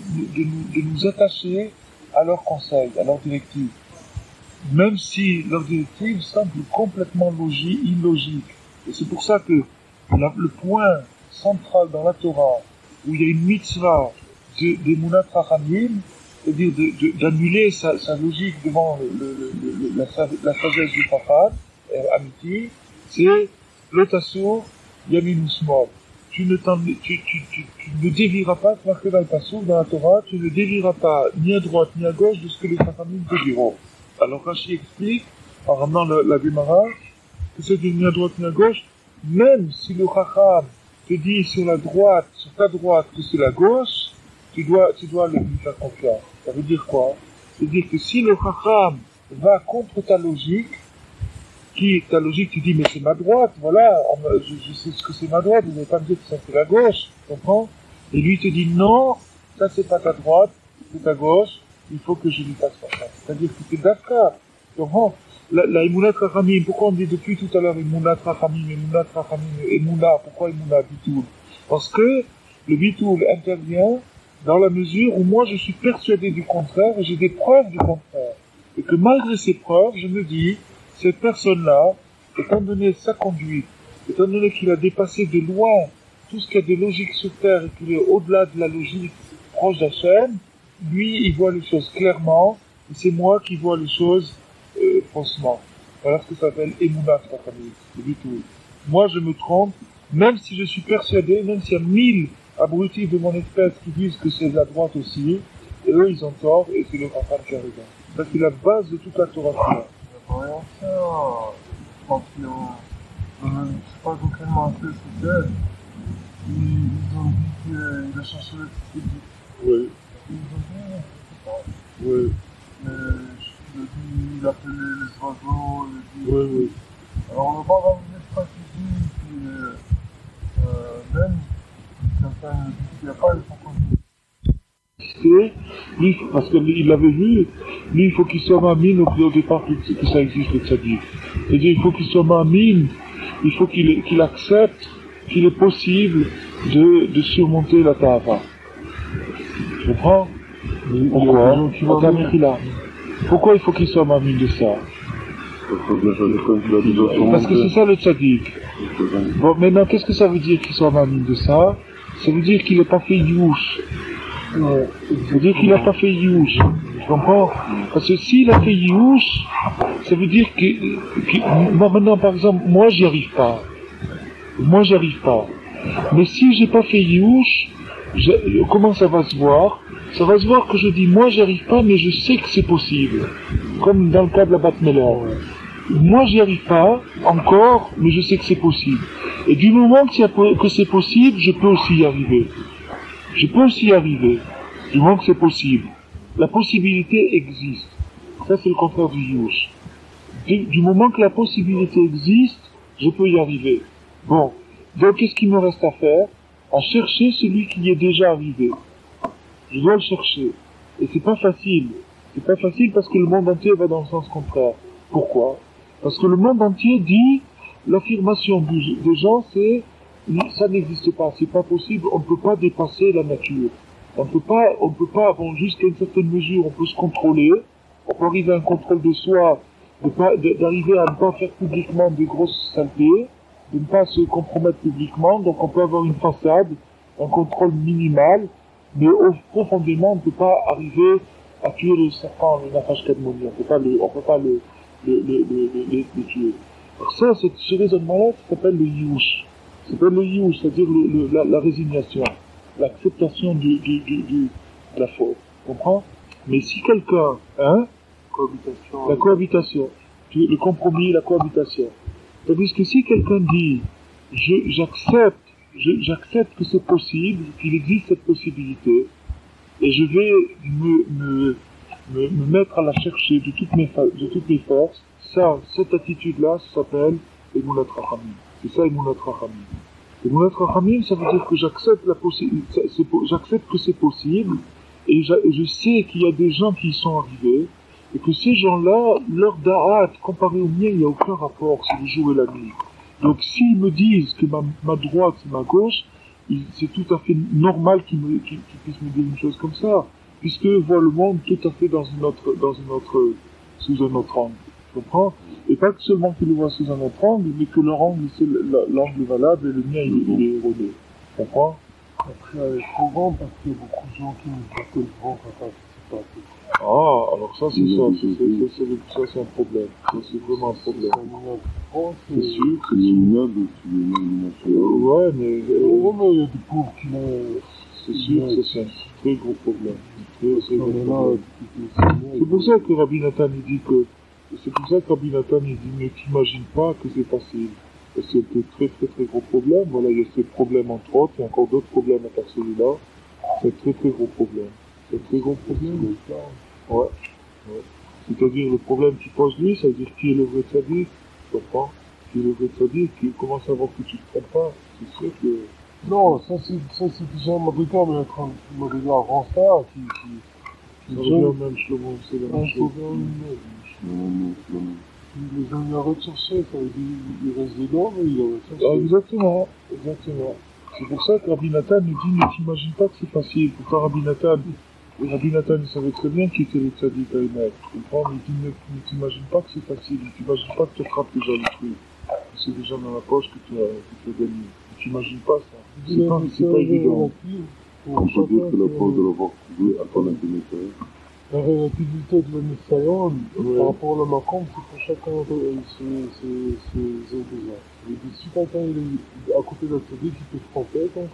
attacher à leurs conseils, à leurs directives. Même si leurs directives semblent complètement illogiques. Et c'est pour ça que le point central dans la Torah, où il y a une mitzvah d'Emunat Rachamim, c'est-à-dire d'annuler sa logique devant la sagesse du Chacham, Amiti, c'est le Tassur Yamin Usmol. tu ne dévieras pas, c'est marqué dans le Passouk, dans la Torah, tu ne dévieras pas ni à droite ni à gauche de ce que les Chachamim te diront. Alors Rashi explique, en ramenant la Gemara, que c'est ni à droite ni à gauche, même si le Chacham te dit sur ta droite que c'est la gauche, tu dois lui faire confiance. Ça veut dire quoi? C'est-à-dire que si le Chacham va contre ta logique, tu dis, mais c'est ma droite, voilà, je sais ce que c'est ma droite, vous n'allez pas me dire que ça c'est la gauche, tu comprends? Et lui te dit, non, ça c'est pas ta droite, c'est ta gauche, il faut que je lui fasse confiance. C'est-à-dire que c'est d'accord, tu comprends? La Emunat Rachamim, pourquoi on dit depuis tout à l'heure Emunat Rachamim, Emunat, pourquoi Emunat Bitoul? Parce que le Bitoul intervient dans la mesure où moi je suis persuadé du contraire et j'ai des preuves du contraire. Et que malgré ces preuves, je me dis, cette personne-là, étant donné sa conduite, étant donné qu'il a dépassé de loin tout ce qu'il y a de logique sur Terre et qu'il est au-delà de la logique proche d'Hachem, lui, il voit les choses clairement, et c'est moi qui vois les choses faussement. Voilà ce que ça s'appelle Emunat Rachamim, du tout. Moi, je me trompe, même si je suis persuadé, même s'il y a 1000 abrutis de mon espèce qui disent que c'est la droite aussi, et eux, ils ont tort, et c'est le Racham qui a raison. Ça, c'est la base de toute la Torah. Quand ils ont, je ne sais pas dans quel manqué c'était, ils ont dit qu'il a cherché le petit. Oui. Ils ont dit, je sais pas. Oui. Il appelait les oiseaux, il dit. Oui. Alors on va pas ramener ce qu'il dit, même quelqu'un dit qu'il n'y a pas, il faut qu'on dise. Lui, parce qu'il l'avait vu, lui, il faut qu'il soit ma'amine au départ que ça existe, le tzaddik. C'est-à-dire, il faut qu'il soit ma'amine, il faut qu'il accepte qu'il est possible de surmonter la ta'ava. Tu comprends? Pourquoi il faut qu'il soit ma'amine de ça? Parce que c'est ça le tzaddik. Bon, maintenant, qu'est-ce que ça veut dire qu'il soit ma'amine de ça? Ça veut dire qu'il n'est pas fait youch. Ça veut dire qu'il n'a pas fait youch. Tu comprends? Parce que s'il a fait youch, ça veut dire que moi maintenant par exemple, moi j'y arrive pas. Mais si j'ai pas fait youch, comment ça va se voir? Ça va se voir que je dis moi j'y arrive pas, mais je sais que c'est possible. Comme dans le cas de la Bat Meler. Moi j'y arrive pas encore, mais je sais que c'est possible. Et du moment que c'est possible, je peux aussi y arriver. Du moment que c'est possible. La possibilité existe. Ça, c'est le contraire du yush. Du moment que la possibilité existe, je peux y arriver. Bon. Donc, qu'est-ce qu'il me reste à faire? À chercher celui qui y est déjà arrivé. Je dois le chercher. Et c'est pas facile. C'est pas facile parce que le monde entier va dans le sens contraire. Pourquoi? Parce que le monde entier dit, l'affirmation des gens, c'est, ça n'existe pas, c'est pas possible, on ne peut pas dépasser la nature. On peut pas, bon, jusqu'à une certaine mesure, on peut se contrôler, on peut arriver à un contrôle de soi, d'arriver à ne pas faire publiquement de grosses saletés, de ne pas se compromettre publiquement, donc on peut avoir une façade, un contrôle minimal, mais profondément, on ne peut pas arriver à tuer le serpent, le Nachash Kadmoni, on peut pas le tuer. Alors ça, ce raisonnement-là, ça s'appelle le yush. C'est-à-dire la résignation, l'acceptation de la faute. Tu comprends? Mais si quelqu'un, la cohabitation, le compromis, la cohabitation. C'est-à-dire que si quelqu'un dit, j'accepte que c'est possible, qu'il existe cette possibilité, et je vais me mettre à la chercher de toutes mes forces, cette attitude-là, ça s'appelle Emunat Rachamim. C'est ça, Emunat Rachamim. Emunat Rachamim, ça veut dire que j'accepte que c'est possible, et je sais qu'il y a des gens qui y sont arrivés, et que ces gens-là, leur da'at, comparé au mien, il n'y a aucun rapport, c'est le jour et la nuit. Donc, s'ils me disent que ma droite, c'est ma gauche, c'est tout à fait normal qu'ils puissent me dire une chose comme ça, puisqu'eux voient le monde tout à fait sous un autre angle. Tu comprends? Et pas que seulement qu'ils le voient sous un autre angle, mais que leur angle, c'est l'angle valable, et le mien, il est erroné. Tu comprends? Après, elle est trop grande parce qu'il y a beaucoup de gens qui nous disent que le vent, c'est pas Ah, alors ça, c'est un problème. Ça, c'est vraiment un problème. France. C'est sûr, C'est inimaginable aussi, les nationaux. Ouais, mais Mais il y a des pauvres qui l'ont. c'est sûr que ça, c'est un très gros problème. Un très gros On problème. C'est pour ça que Rabbi Nathan il dit que, c'est pour ça que Rabbi Nathan il dit, ne t'imagine pas que c'est facile. Et c'est un très très très gros problème. Voilà, il y a ce problème entre autres, il y a encore d'autres problèmes à part celui-là. C'est un très très gros problème. C'est un très gros problème. Ouais. Ouais. C'est-à-dire le problème qui pose lui, ça veut dire qui est le vrai tzaddik, tu comprends? Qui est le vrai tzaddik, qui commence à voir que tu te trompes pas. C'est sûr que... Non, ça c'est déjà un Madrigal, mais un Madrigal avant ça, qui Ça revient même, Shlomo, c'est la même chose. les gens ils arrêtent de chercher, ça veut dire il reste dedans, mais il arrête de Ah, chercher. exactement, exactement. C'est pour ça que Rabbi Nathan nous dit, ne t'imagine pas que c'est facile. Pourtant Rabbi Nathan, il savait très bien qui était le tzaddik à émettre. Tu comprends? Mais il dit, ne t'imagine pas que c'est facile. Ne t'imagine pas que tu attrapes déjà le truc. Que c'est déjà dans la poche que tu as gagné. Ne t'imagine pas ça. C'est pas évident. On peut dire que la preuve de l'avoir trouvé à part l'intimité. La relativité de l'Anisayon, Ouais. par rapport au Macomb, c'est pour chacun ses besoins. Et si quelqu'un il est à côté d'un tzaddik, il peut se tromper, donc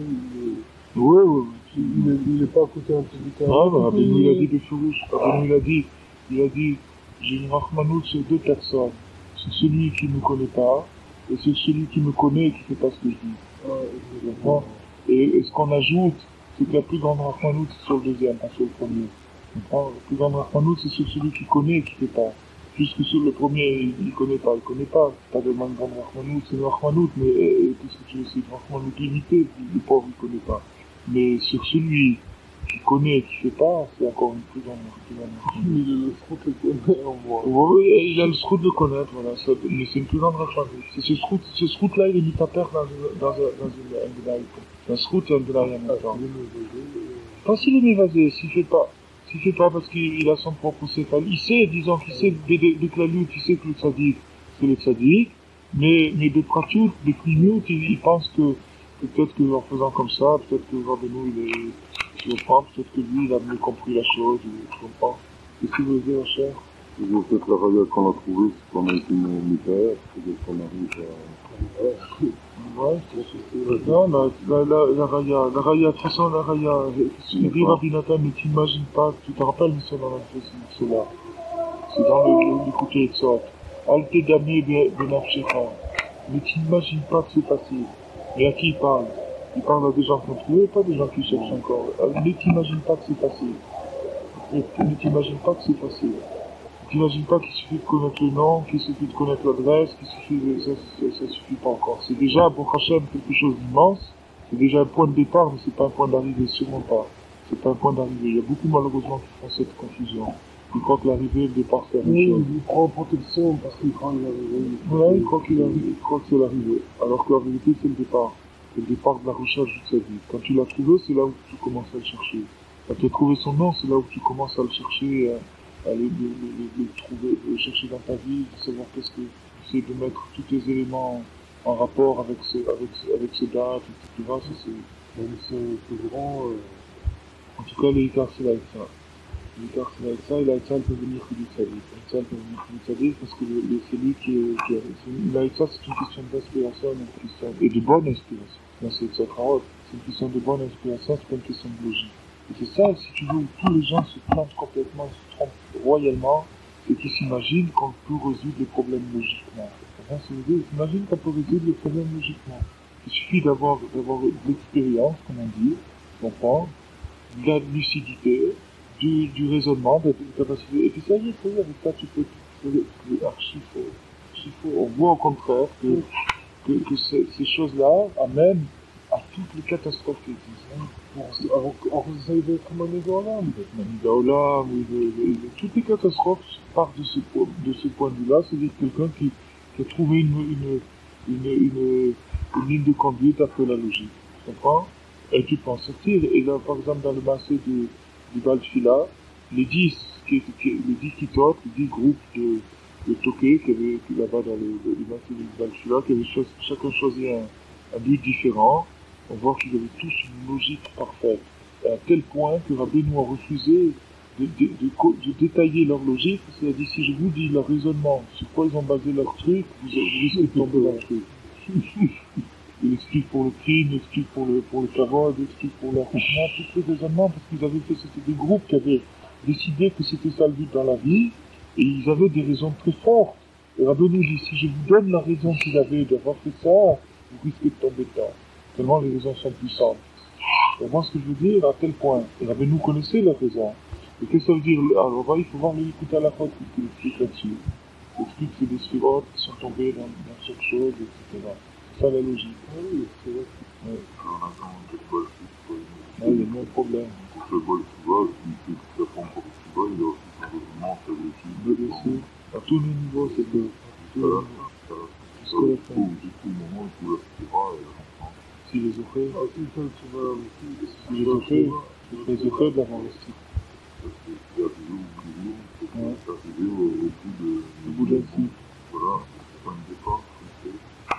Ouais. il est pas à côté d'un tzaddik. Ah, bah, Rabbeinu, il a dit de Fourouche. Rabbeinu, il a dit, j'ai une rachmanout sur deux personnes. C'est celui qui ne me connaît pas, et c'est celui qui me connaît et qui fait pas ce que je dis. Tu comprends? Et ce qu'on ajoute, c'est que la plus grande rachmanout, c'est sur le deuxième, pas sur le premier. Tu comprends? La plus grande rachmanout, c'est sur celui qui connaît et qui fait pas. Puisque sur le premier, il connaît pas. C'est pas de grande rachmanout, c'est une rachmanout, mais qu'est-ce que tu veux, c'est une rachmanout limitée, le pauvre, il connaît pas. Mais sur celui qui connaît et qui fait pas, c'est encore une plus grande rachmanout. Il est le fruit le connaît en moi. Oui, il a le srout de connaître, voilà, ça, mais c'est une plus grande rachmanout. C'est ce srout-là, il est mis à père dans une médaille. Un srout et un médaille en même temps. Pas s'il est évasé, s'il fait pas parce qu'il a son propre céphale, il sait, disons qu'il sait, de Klalout, il sait que le tzaddik, c'est le tzaddik, mais de Pratiout, de Klinout, il pense que, peut-être qu'en faisant comme ça, peut-être que Rabbeinu, je comprends, peut-être que lui, il a mieux compris la chose, je comprends. Qu'est-ce que vous voulez dire, cher? Peut-être la raya qu'on a trouvée, c'est qu'on a été militaire, c'est qu'on arrive à... Ouais, non, la raya, de toute façon, la raya, il dit Rabbi Nathan, mais t'imagines pas, tu te rappelles, mais c'est dans cela. C'est dans le côté exote. Alte damé benafshecha. Mais t'imagines pas que c'est facile. Mais à qui il parle? Il parle à des gens qui ont trouvé, pas des gens qui cherchent encore. Ne t'imagine pas que c'est facile. Ne t'imagine pas que c'est facile. T'imagines pas qu'il suffit de connaître le nom, qu'il suffit de connaître l'adresse, qu'il suffit de... ça suffit pas encore. C'est déjà, pour Hachem, quelque chose d'immense. C'est déjà un point de départ, mais c'est pas un point d'arrivée, sûrement pas. C'est pas un point d'arrivée. Il y a beaucoup, malheureusement, qui font cette confusion. Ils croient que l'arrivée et le départ, c'est la même chose. Il prend protection parce qu'il croit qu'il arrive. Voilà, ils croient que c'est l'arrivée. Alors que la vérité, c'est le départ. C'est le départ de la recherche de sa vie. Quand tu l'as trouvé, c'est là où tu commences à le chercher. Quand tu as trouvé son nom, c'est là où tu commences à le chercher, à le trouver, le chercher dans ta vie, de savoir qu'est-ce que tu sais, de mettre tous tes éléments en rapport avec ces dates, etc. Ça, c'est grand. En tout cas, l'Ikar, c'est là avec ça. L'Ikar, c'est là avec ça, et l'Aïtza, elle peut venir que du tzaddik. L'Aïtza, elle peut venir que du tzaddik, parce que c'est lui l'Aïtza, c'est une question d'inspiration, et de bonne inspiration. Là, c'est une question de bonne inspiration, c'est pas une question de logique. Et c'est ça, si tu veux, où tous les gens se plantent complètement, se trompent royalement, et qui s'imaginent qu'on peut résoudre les problèmes logiquement. S'imagine qu'on peut résoudre les problèmes logiquement. Il suffit d'avoir de l'expérience, comme on dit, comprendre, de la lucidité, du raisonnement, de la capacité. Et puis ça y est, avec ça, tu peux archi faux. On voit au contraire que ces choses-là amènent à toutes les catastrophes qui existent. Alors, vous savez d'être Manigaolam. Manigaolam, toutes les catastrophes partent de ce point de vue-là, c'est-à-dire quelqu'un qui a trouvé une ligne de conduite après la logique. Tu comprends? Et tu peux en sortir. Et là, par exemple, dans le massé du Balfila, les 10 kitotes, les 10 groupes de Toké qui là-bas dans le massé du Balfila, qui avaient chacun choisi un but différent. On voit qu'ils avaient tous une logique parfaite. Et à tel point que Rabbeinu a refusé de détailler leur logique, c'est-à-dire si je vous dis leur raisonnement, sur quoi ils ont basé leur truc, vous risquez de tomber dans le truc. Il explique pour le crime, il explique pour le kavod, il explique pour l'accouchement, tous ces raisonnements, parce qu'ils avaient fait, c'était des groupes qui avaient décidé que c'était ça le but dans la vie, et ils avaient des raisons très fortes. Et Rabbeinu dit, si je vous donne la raison qu'il avait d'avoir fait ça, vous risquez de tomber dedans. Tellement les raisons sont puissantes. Et moi, ce que je veux dire, à tel point, et Rabbeinu connaissait la raison. Et qu'est-ce que ça veut dire? Alors, il faut voir l'écoute à la fois qu'il explique là-dessus. Il explique que c'est des sphirotes qui sont tombés dans chaque chose, etc. C'est ça la logique. Ah oui, c'est vrai. Ouais. Alors, attends, quel bol, Là, il y a moins de problème. pour ce bol, tu vois, si tu apprends pour ce bol, il a aussi son raisonnement, ça veut aussi. Bien sûr. À tous les niveaux, c'est que. Jusqu'à la fin. Jusqu'au moment où tu la feras, et là, Si les offres, Ah, si ça, tu vas aussi. si les offres d'avoir le style. parce que c'est arrivé au bout, Ouais. c'est arrivé au bout de. Le bout d'un cycle. Voilà, c'est pas une défense, c'est.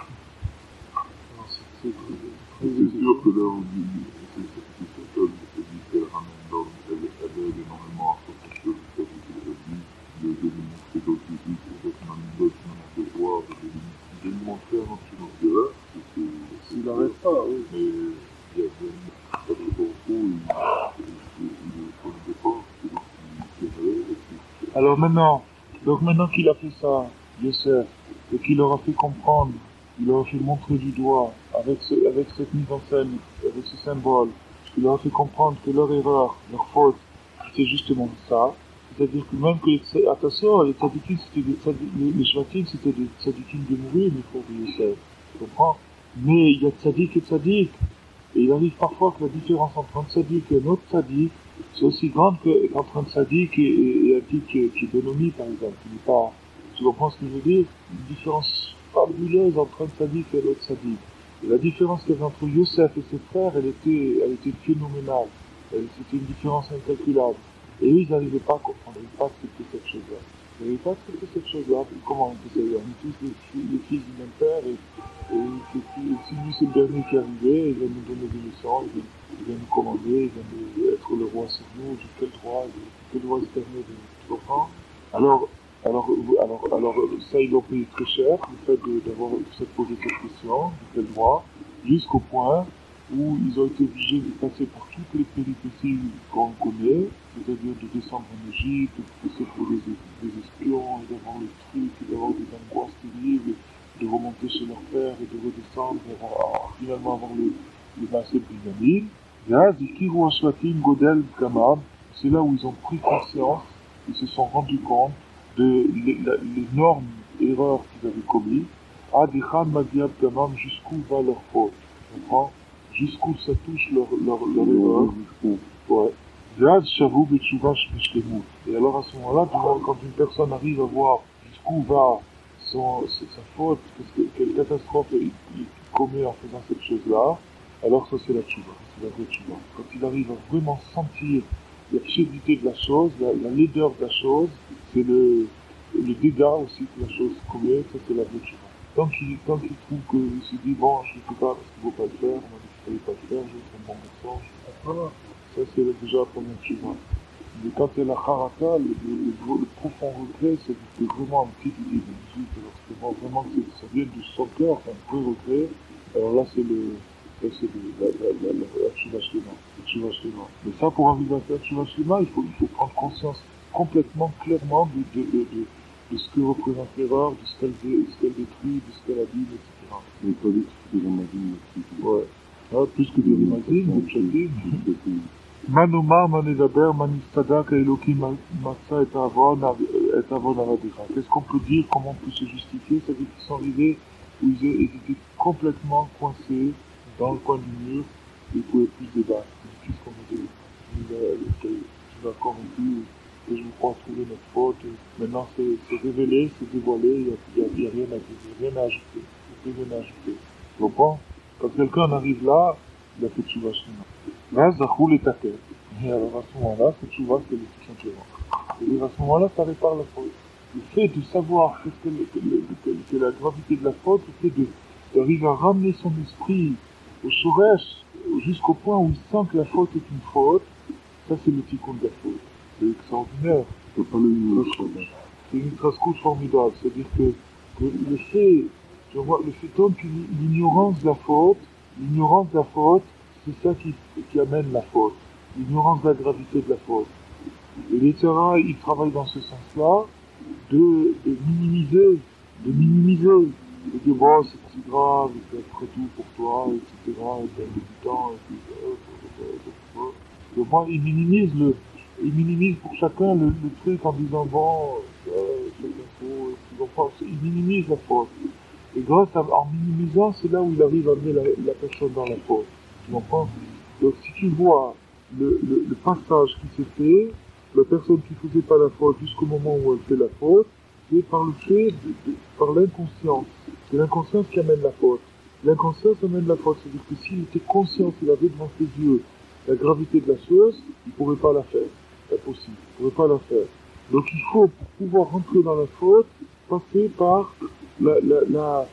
Alors, c'est C'est sûr que là, c'est sûr qu'elle ramène dans, elle aide énormément à ce que vous avez dit, de lui montrer d'autres visites, peut-être même d'autres manières de voir, de lui montrer un autre financier, Il n'arrête pas, oui. mais il y a bien pas de repos, il est sur une défense, c'est donc il est vrai, et puis. Alors maintenant qu'il a fait ça, Yosef, et qu'il leur a fait comprendre, il leur a fait montrer du doigt, avec cette mise en scène, avec ce symbole, il leur a fait comprendre que leur erreur, leur faute, c'était justement ça. C'est-à-dire que même que attention, les tzadikim, c'était des tzadikim, les shvatim, c'était des tzadikim de mourir, mais pour Yosef. Tu comprends? Mais il y a tzadik et tzadik. Et il arrive parfois que la différence entre un tzadik et un autre tzadik, c'est aussi grande qu'entre un tzadik et un type qui est Benomi, par exemple. Il n'est pas, tu comprends ce que je veux dire? Une différence fabuleuse entre un tzadik et un autre tzadik. Et la différence qu'il y avait entre Yosef et ses frères, elle était phénoménale. C'était une différence incalculable. Et eux, ils n'arrivaient pas à comprendre, ils n'arrivaient pas à accepter cette chose-là. Ils n'arrivaient pas à accepter cette chose-là. Comment on peut savoir? On est tous les fils du même père, et si lui c'est le dernier qui est arrivé, il va nous donner des leçons, il va nous commander, il va être le roi sur nous, j'ai quel droit externer, tu comprends? Alors, ça, ils l'ont payé très cher, le fait d'avoir posé cette question, de quel droit, jusqu'au point où ils ont été obligés de passer par toutes les péripéties qu'on connaît, c'est-à-dire de descendre en Égypte, de passer pour des espions, et d'avoir le truc, et d'avoir des angoisses terribles, de remonter chez leur père et de redescendre pour finalement avoir le massé Binyamin. C'est là où ils ont pris conscience, ils se sont rendus compte de l'énorme erreur qu'ils avaient commise. Jusqu'où va leur faute, tu comprends? Jusqu'où ça touche leur erreur. Ouais. Et alors à ce moment-là, quand une personne arrive à voir jusqu'où va sa faute, quelle catastrophe il commet en faisant cette chose-là, alors ça c'est la tchouva, c'est la vraie tchouva. Quand il arrive à vraiment sentir l'absurdité de la chose, la laideur de la chose, c'est le dégât aussi que la chose commet, ça c'est la vraie tchouva. Tant qu'il trouve qu'il se dit, bon, je ne fais pas parce qu'il ne faut pas le faire, on m'a dit qu'il ne fallait pas le faire, je vais être un bon garçon, voilà. Ça c'est déjà la première tchouva. Mais quand il y a la haraka, le profond regret, c'est vraiment un petit idée de musique, alors que vraiment que ça vient de son cœur, c'est un vrai regret, alors là c'est la tchouva shlema. Mais ça, pour arriver à faire tchouva shlema, il faut prendre conscience complètement, clairement de ce que représente l'erreur, de ce qu'elle détruit, de ce qu'elle abîme, etc. Mais pas dit que c'était des remazines aussi. Ouais. Ah, plus que des remazines, des tchatim. Manoma, Manedaber, Manistadak, Eloki, Matsa, et Avon, Avadira. Qu'est-ce qu'on peut dire, comment on peut se justifier? Ça veut dire qu'ils sont arrivés où ils étaient complètement coincés dans le coin du mur, et ils ne pouvaient plus se débattre. Qu'est-ce qu'on veut dire? Tu m'as corrompu, et je vous crois trouver notre faute. Maintenant, c'est révélé, c'est dévoilé, il n'y a rien à dire, il n'y a rien à ajouter. Il n'y a rien à ajouter. Tu comprends? Quand quelqu'un arrive là, il a fait tchouva shlema. Là, Zachou les taquet. Et alors à ce moment-là, cette tchouva, c'est le simplement. C'est-à-dire à ce moment-là, ça répare la faute. Le fait de savoir qu'est la gravité de la faute, le fait d'arriver à ramener son esprit au shoresh, jusqu'au point où il sent que la faute est une faute, ça c'est le tikkun de la faute. c'est extraordinaire. C'est pas le niveau. C'est une trace-couche formidable. C'est-à-dire que le fait, tu vois, le fait donc l'ignorance de la faute, c'est ça qui amène la faute. L'ignorance de la gravité de la faute. Et les Tzara, ils travaillent dans ce sens-là, de minimiser, de dire bon, c'est si grave, c'est après tout pour toi, etc., et t'as du temps, et puis, donc moi, ils minimisent pour chacun le truc en disant bon, c'est faux, ils minimisent la faute. Et en minimisant, c'est là où il arrive à amener la personne dans la faute. Tu comprends? Donc si tu vois le passage qui s'est fait, la personne qui faisait pas la faute jusqu'au moment où elle fait la faute, c'est par le fait, par l'inconscience. C'est l'inconscience qui amène la faute. L'inconscience amène la faute. C'est-à-dire que s'il était conscient, s'il avait devant ses yeux la gravité de la chose, il pourrait pas la faire. C'est impossible. Il pourrait pas la faire. Donc il faut, pour pouvoir rentrer dans la faute, passer par la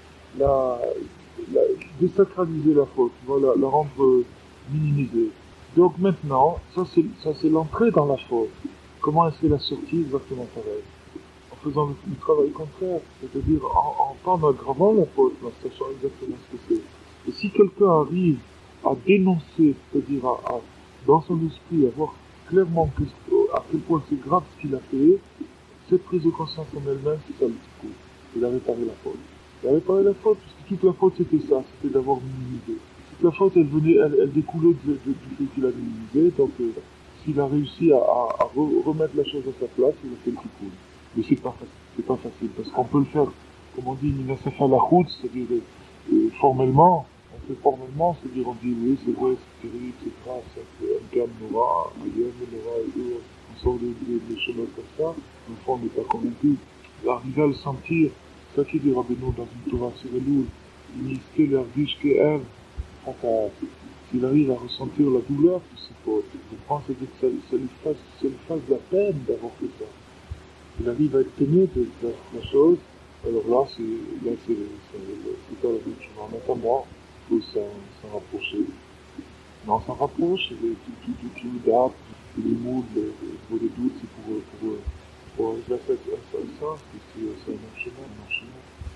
désacraliser la faute, voilà, la rendre minimisée. Donc maintenant, ça c'est l'entrée dans la faute. Comment est-ce que la sortie exactement pareil? En faisant le travail contraire, c'est-à-dire en aggravant la faute, en sachant exactement ce que c'est. Et si quelqu'un arrive à dénoncer, c'est-à-dire dans son esprit, à voir clairement à quel point c'est grave ce qu'il a fait, cette prise de conscience en elle-même, c'est ça le petit coup. Il a réparé la faute. Il a réparé la faute, parce que toute la faute c'était ça, c'était d'avoir minimisé. Toute la faute, elle découlait du fait qu'il a minimisé, donc s'il a réussi à remettre la chose à sa place, il a fait le petit coup. Mais c'est pas facile, parce qu'on peut le faire, comme on dit, minasafa la route, c'est-à-dire formellement, c'est-à-dire on dit oui, c'est vrai, c'est terrible, c'est grave, c'est un gamme Nora, un Yom Nora, et on sort des chemins comme ça, le fond n'est pas convaincu. Arriver à le sentir, c'est ça qui dit Rabbeinu dans une Torah sur Elul, Niske l'ervish ke'er, s'il arrive à ressentir la douleur de ses fautes, je pense que ça lui fasse de la peine d'avoir fait ça. Il arrive à être témoin de la chose, alors là, c'est pas la même chose. En attendant, il faut s'en rapprocher. Mais on s'en rapproche, tout le date, les mots, les doutes, c'est pour arriver à ça, c'est un chemin.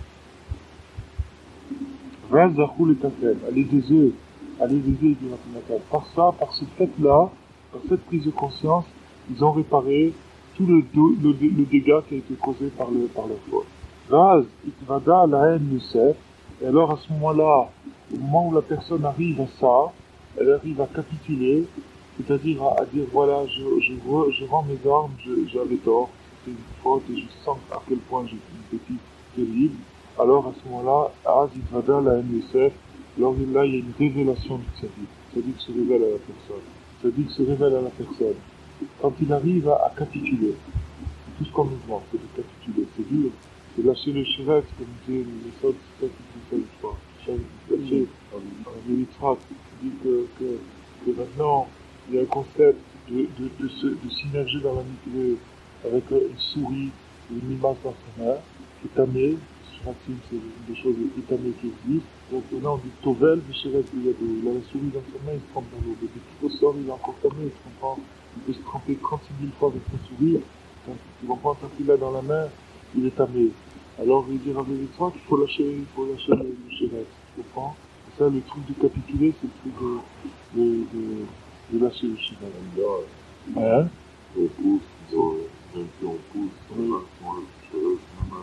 Raz Zahou le Tafel, allez des œufs, du matin. Par ce fait-là, par cette prise de conscience, ils ont réparé tout le dégât qui a été causé par leur faute. Raz, Itvada, la haine, Youssef, et alors à ce moment-là, au moment où la personne arrive à ça, elle arrive à capituler, c'est-à-dire à dire voilà, je rends mes armes, j'avais tort, c'est une faute et je sens à quel point j'ai une petite terrible. Alors à ce moment-là, Itvada, la haine, Youssef, alors là il y a une révélation du tzaddik. Le tzaddik se révèle à la personne. Le tzaddik se révèle à la personne. Quand il arrive à capituler, c'est tout ce qu'on nous demande, c'est de capituler, c'est dur, c'est lâcher le chevet, comme disait le sol, c'est ça qui dit ça une fois. Lâcher le Yitzhak, il dit que maintenant, il y a un concept de s'immerger dans la mikvé avec une souris, une image dans sa main, étamée, Shratim, c'est une des choses étamées qui existent. Donc maintenant on dit Tovel, Vishéret, il a la souris dans sa main, il se trempe dans l'eau. Dès qu'il ressort, il est encore tamé, il se comprend. Il peut se tremper 36 000 fois avec son sourire. Donc, tu comprends, tant qu'il l'a dans la main, il est tamé. Alors, il dit à Véritran qu'il faut lâcher le chéret. Tu comprends? Et ça, le truc de capituler, c'est le truc de lâcher le chéret. Hein? On pousse, même si on pousse, on le chéret,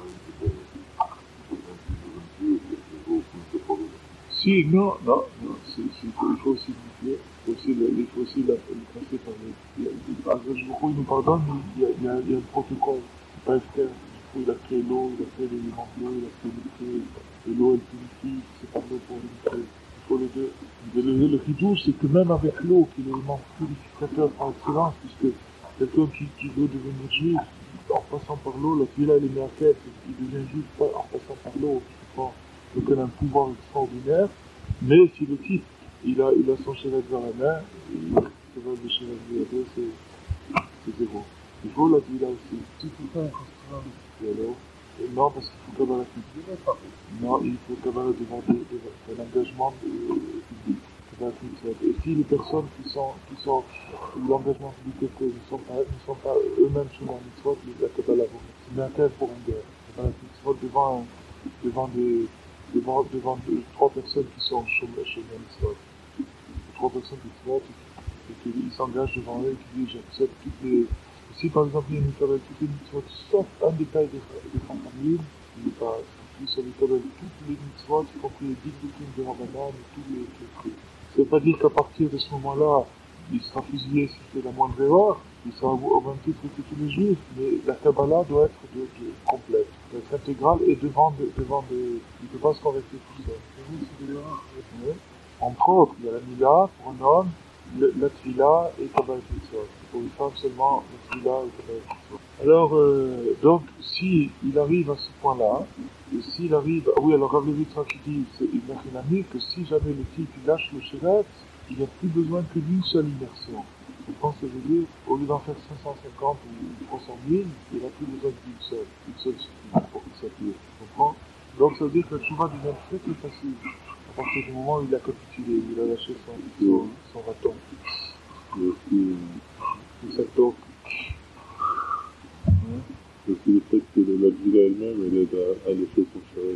Si, non, il faut aussi dire, il faut aussi la passer par je il nous pardonne, mais il y a un protocole, c'est pas externe. Il a créé l'eau, il a créé l'élément de l'eau, il a créé le feu, et l'eau elle purifie, c'est pas l'eau pour l'unité. Il faut les deux. Le ridouche, c'est que même avec l'eau, qui est l'élément purificateur par excellence, puisque quelqu'un qui veut devenir juif, en passant par l'eau, la fille là, elle est mise à quête, il devient juif en passant par l'eau, tu comprends? Donc elle a un pouvoir extraordinaire, mais si le type, il a son chevet dans la main, c'est vrai, le chevet de la c'est zéro. Il faut la vie là aussi. C'est tout ça, un Et alors, non, parce qu'il faut Kabbalah public. Non, il faut Kabbalah devant un engagement public. Et si les personnes qui sont ou l'engagement de quelqu'un ne sont pas eux-mêmes sur la mitzvot, la Kabbalah. C'est bien tel pour une guerre. La mitzvot devant trois personnes qui sont chez la mitzvot. Trois personnes qui se votent et qu'ils s'engagent devant eux et qui disent j'accepte toutes les. Si par exemple il y a une Kabbalah, toutes les mitzvot, sauf un détail des familles, il n'est pas. Sur les Kabbalah, toutes les mitzvot, y compris les 10 boutines de Ramadan et tous les trucs. Ça ne veut pas dire qu'à partir de ce moment-là, il sera fusillé s'il fait la moindre erreur, il sera au même titre que tous les juifs, mais la Kabbalah doit être complète, doit être intégrale et devant il ne peut pas se convertir tout seul. C'est de l'erreur. Oui. Entre autres, il y a la Mila pour un homme, la Tfila et Kabbalah Mitzvot. Pour une femme seulement, la Tfila et Kabbalah Mitzvot. Alors, donc, si il arrive à ce point-là, et s'il arrive, oui, alors Rav Levitra qui dit, il n'a rien à dire que si jamais le type il lâche le Shevet, il n'y a plus besoin que d'une seule immersion. Je pense que je veux dire, au lieu d'en faire 550 ou 300 000, il n'a plus besoin d'une seule suffit pour qu'il s'appuie. Tu comprends? Donc ça veut dire que le Tshuva devient très très facile. À partir du moment où il a capitulé, où il a lâché son raton. Et sa toque. Parce que le fait que la Gila elle-même, elle aide à laisser son Shevet.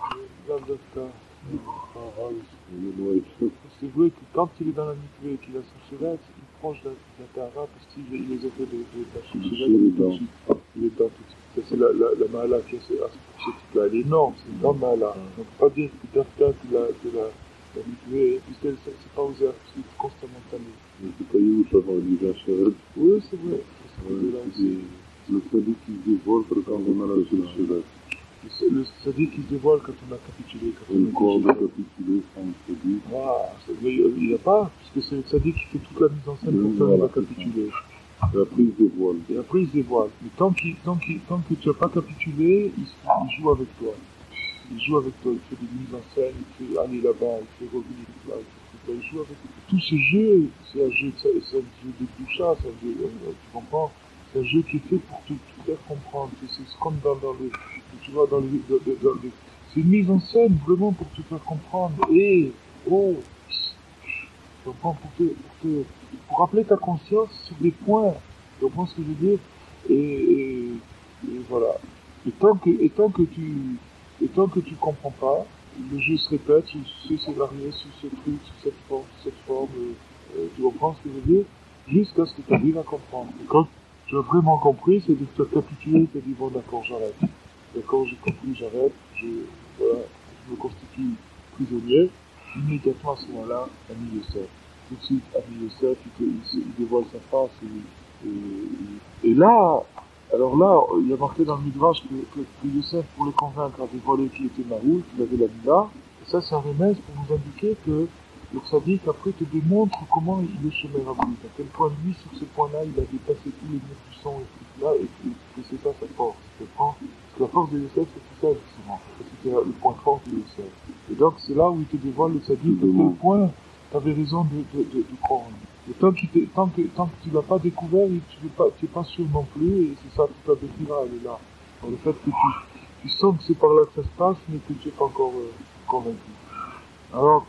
C'est vrai que quand il est dans la mikvé et qu'il a son Shevet, il est proche de la Tahara parce qu'il les a fait de lâcher le Shevet, il est dedans tout de suite. Ça c'est la Mahala qui a ce type-là, elle est énorme, c'est une grande Mahala. Donc pas dire que Dafka que la mikvé, puisque c'est pas ouvert, parce qu'il est constamment tanné. Mais c'est pas où ça va arriver à Shevet. Oui, c'est vrai. Le Sadiq qui se dévoile quand on a lâché le Shevet. Le Sadiq qui se dévoile quand on a capitulé. Une corde a capitulé sans le Sadiq. Ah, il n'y a pas, puisque c'est le Sadiq qui fait toute la mise en scène pour faire la capituler. Et après il se dévoile. Et après il se dévoile. Mais tant que tu n'as pas capitulé, il joue avec toi. Il joue avec toi, il fait des mises en scène, il fait aller là-bas, il fait revenir là, il joue avec toi. Tout ce jeu, c'est un jeu de doucha, c'est un jeu, tu comprends? C'est un jeu qui est fait pour te faire comprendre. C'est comme dans le, tu vois, c'est une mise en scène vraiment pour te faire comprendre. Et, tu comprends, pour rappeler ta conscience sur des points. Tu comprends ce que je veux dire? Et voilà. Et tant que tu comprends pas, le jeu se répète sur ce scénario, sur ce truc, sur cette forme, tu comprends ce que je veux dire? Jusqu'à ce que tu arrives à comprendre. Et quand tu as vraiment compris, c'est de te capituler, tu as dit bon d'accord, j'arrête. D'accord, j'ai compris, j'arrête, je me constitue prisonnier. Immédiatement à ce moment-là, Ami Yosef. Tout de suite, Ami Yosef, il dévoile sa face et là, alors là, il y a marqué dans le Midrash que Yosef, pour le convaincre, avait volé qu'il était Mahoul, qu'il avait la Mila. Et ça, c'est un remède pour nous indiquer que le Sadiq, après, te démontre comment il est chez Merabit. À quel point, lui, sur ce point-là, il a dépassé tous les murs du son et tout là, et que c'est ça sa force. Tu comprends? Parce que la force de Yosef, c'est tout ça, justement. C'était le point fort de Yosef. Et donc, c'est là où il te dévoile le Sadiq, à quel point tu avais raison de croire en lui. Et tant que tu l'as pas découvert, tu n'es pas sûr non plus, et c'est ça, toute la définition, elle est là. Dans le fait que tu sens que c'est par là que ça se passe, mais que tu n'es pas encore convaincu. Alors,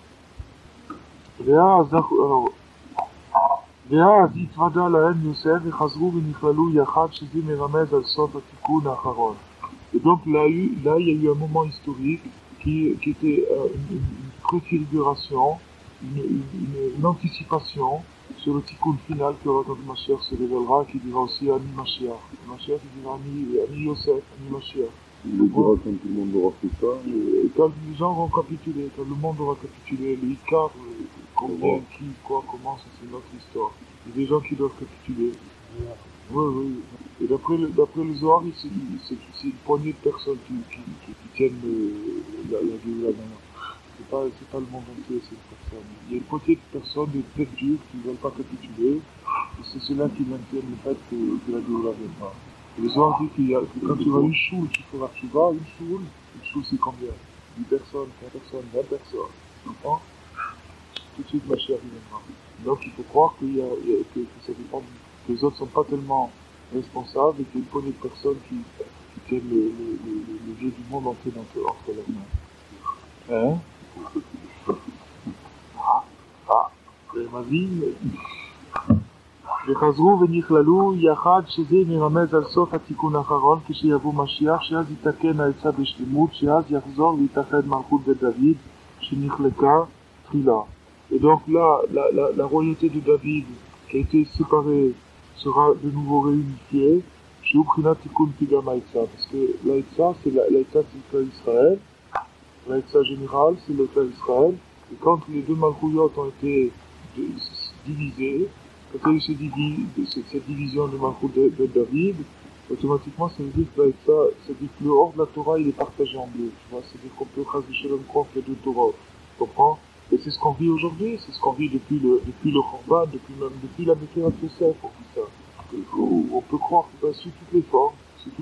ואז התוודע להם יוסף וחזרו ונכללו יחד שזה מרמז על סוף התיקון האחרון. Et donc là, il y a eu un moment historique qui était une préfiguration, une anticipation sur le tikkun final que quand Mashiach se révélera, qui dira aussi Ani Mashiach. Mashiach dira Ani Yosef, Ani Mashiach. Il le dira quand tout le monde aura fait ça. Et quand les gens auront capitulé, quand le monde aura capitulé, le Icar, combien, qui, quoi, comment, ça c'est notre histoire. Il y a des gens qui doivent capituler. Oui. Et d'après le Zohar, c'est une poignée de personnes qui tiennent la Géoula maintenant. C'est pas le monde entier, c'est une personne. Il y a une poignée de personnes, des têtes dures qui ne veulent pas capituler. Et c'est ceux-là qui maintiennent le fait que la Géoula ne vient pas. Et le Zohar dit que quand tu vas une choule qui fera Tshuva, une choule c'est combien? 10 personnes, 15 personnes, 20 personnes. Tu comprends? Tout de suite, ma chère, il viendra. Donc il faut croire que ça dépend, que les autres ne sont pas tellement responsables et qu'il y a une poignée de personnes qui tiennent le jeu du monde entier entre leurs mains. Hein? C'est ma vie. וחזרו ונכללו יחד שזה מרמז על סוף התיקון האחרון כשיבוא משיח שאז יתקן העצה בשלמות שאז יחזור ויתאחד מלכות בית דוד שנחלקה תחילה. Et donc là, la royauté de David qui a été séparée sera de nouveau réunifiée chez Uprinat Tikkun Pigam Haïtza, parce que l'Haïtza c'est l'Haïtza c'est l'État d'Israël, l'Haïtza général c'est l'État d'Israël, et quand les deux Malchouyot ont été divisés, quand il y a eu cette division de Malchut de David, automatiquement ça veut dire que l'Haïtza, ça veut dire que le hors de la Torah il est partagé en deux, tu vois, c'est-à-dire qu'on peut Chas v'Shalom croire qu'il y a deux Torahs, tu comprends? Et c'est ce qu'on vit aujourd'hui, c'est ce qu'on vit depuis le Khorban, depuis la Mekhirat Yosef, on vit ça. On peut croire que sous toutes les formes,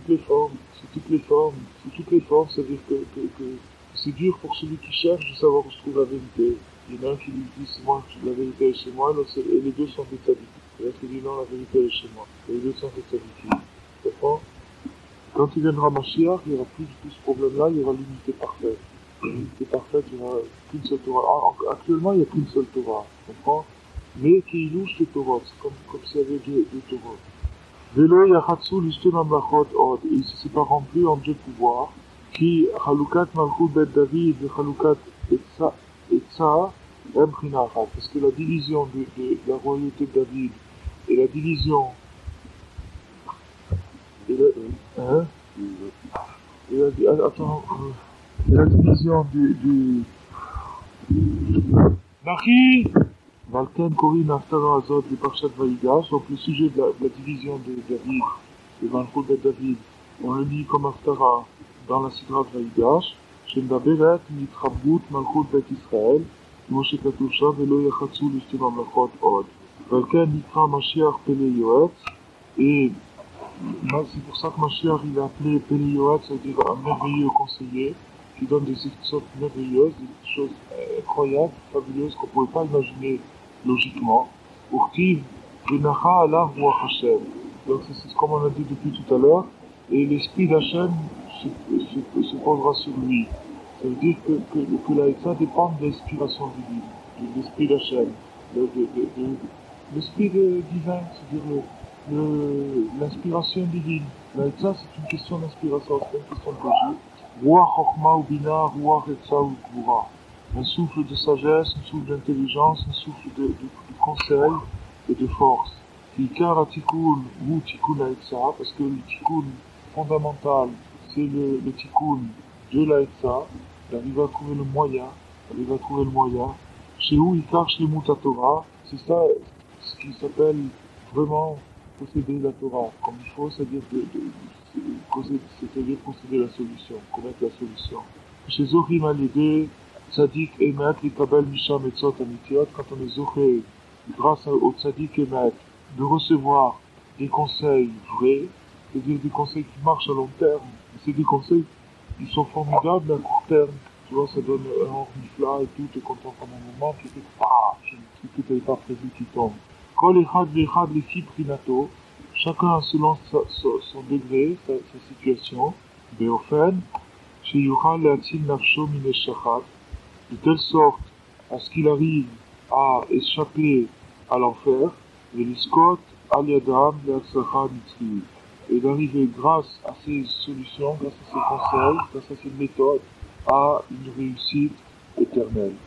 c'est-à-dire que c'est dur pour celui qui cherche de savoir où se trouve la vérité. Il y en a un qui lui dit c'est moi, la vérité est chez moi, et les deux sont des tzadikim. Et l'autre dit non, la vérité est chez moi. Et les deux sont des tzadikim. Tu comprends? Quand il viendra Mashiach, il n'y aura plus du tout ce problème-là, il y aura l'unité parfaite. L'unité parfaite, il n'y aura qu'une seule Torah. Actuellement, il n'y a qu'une seule Torah, tu comprends? Mais qui illustre les Torah, c'est comme s'il y avait deux Torah. Velo yachatsu l'ishte mamlachot od, et ils se séparent plus en deux pouvoirs, qui chalukat malchut bet David et chalukat etza em china achat, parce que la division de la royauté de David et la division et la division du Nachi Valken Korin Aftara Azot de Parchat Vaïgash, donc le sujet de la division de David, de Malchut bet David, on le lit comme Aftara dans la Sidra de Vaïgash, Shemdaberet Mitrabut Malchut bet Israël, Moshe Katuv Sham Velo Yachatsu l'ishte mamlachot od. Valken Nitra Mashiach Pele Yoetz, et c'est pour ça que Mashiach il a appelé Pele Yoetz, c'est-à-dire un merveilleux conseiller, qui donne des choses merveilleuses, des choses incroyables, fabuleuses, qu'on ne pouvait pas imaginer logiquement. Urtiv, Venacha Allah Ruach Hashem. Donc c'est comme on a dit depuis tout à l'heure, et l'esprit d'Hachem se posera sur lui. Ça veut dire que l'Haïtza dépend de l'inspiration divine, de l'esprit d'Hachem, l'esprit divin, c'est-à-dire l'inspiration divine. L'Haïtza c'est une question d'inspiration, c'est pas une question de logique. Ruach Chochma ou Bina, Ruach Etza ou Gvura. Un souffle de sagesse, un souffle d'intelligence, un souffle de conseil et de force. Ikar Tikkun ou Tikkun Haïtza, parce que le Tikkun fondamental, c'est le Tikkun de l'Haïtza, d'arriver à trouver le moyen. Chez où Ikar Shlemut Torah, c'est ça ce qui s'appelle vraiment posséder la Torah, comme il faut, c'est-à-dire posséder la solution, connaître la solution. Chez Zochim Al-Yedeh, Tzadik Emet, Likabel Misham Etzot Amitiot, quand on est Zoché, grâce au Tzadik Emet, de recevoir des conseils vrais, c'est-à-dire des conseils qui marchent à long terme. C'est des conseils qui sont formidables à court terme. Tu vois, ça donne un reniflat et tout, t'es content comme un moment, tu sais que t'avais pas prévu qui tombe. Kol Echad Vechad Lefi Prinato, chacun selon son degré, sa situation, Beofen, chez Yuchal Leatzil Nafsho Mine Shachat, de telle sorte à ce qu'il arrive à échapper à l'enfer, et l'Iskot Al-Yadam Leatzlacha Mitzri, et d'arriver grâce à ces solutions, grâce à ces conseils, grâce à ces méthodes, à une réussite éternelle.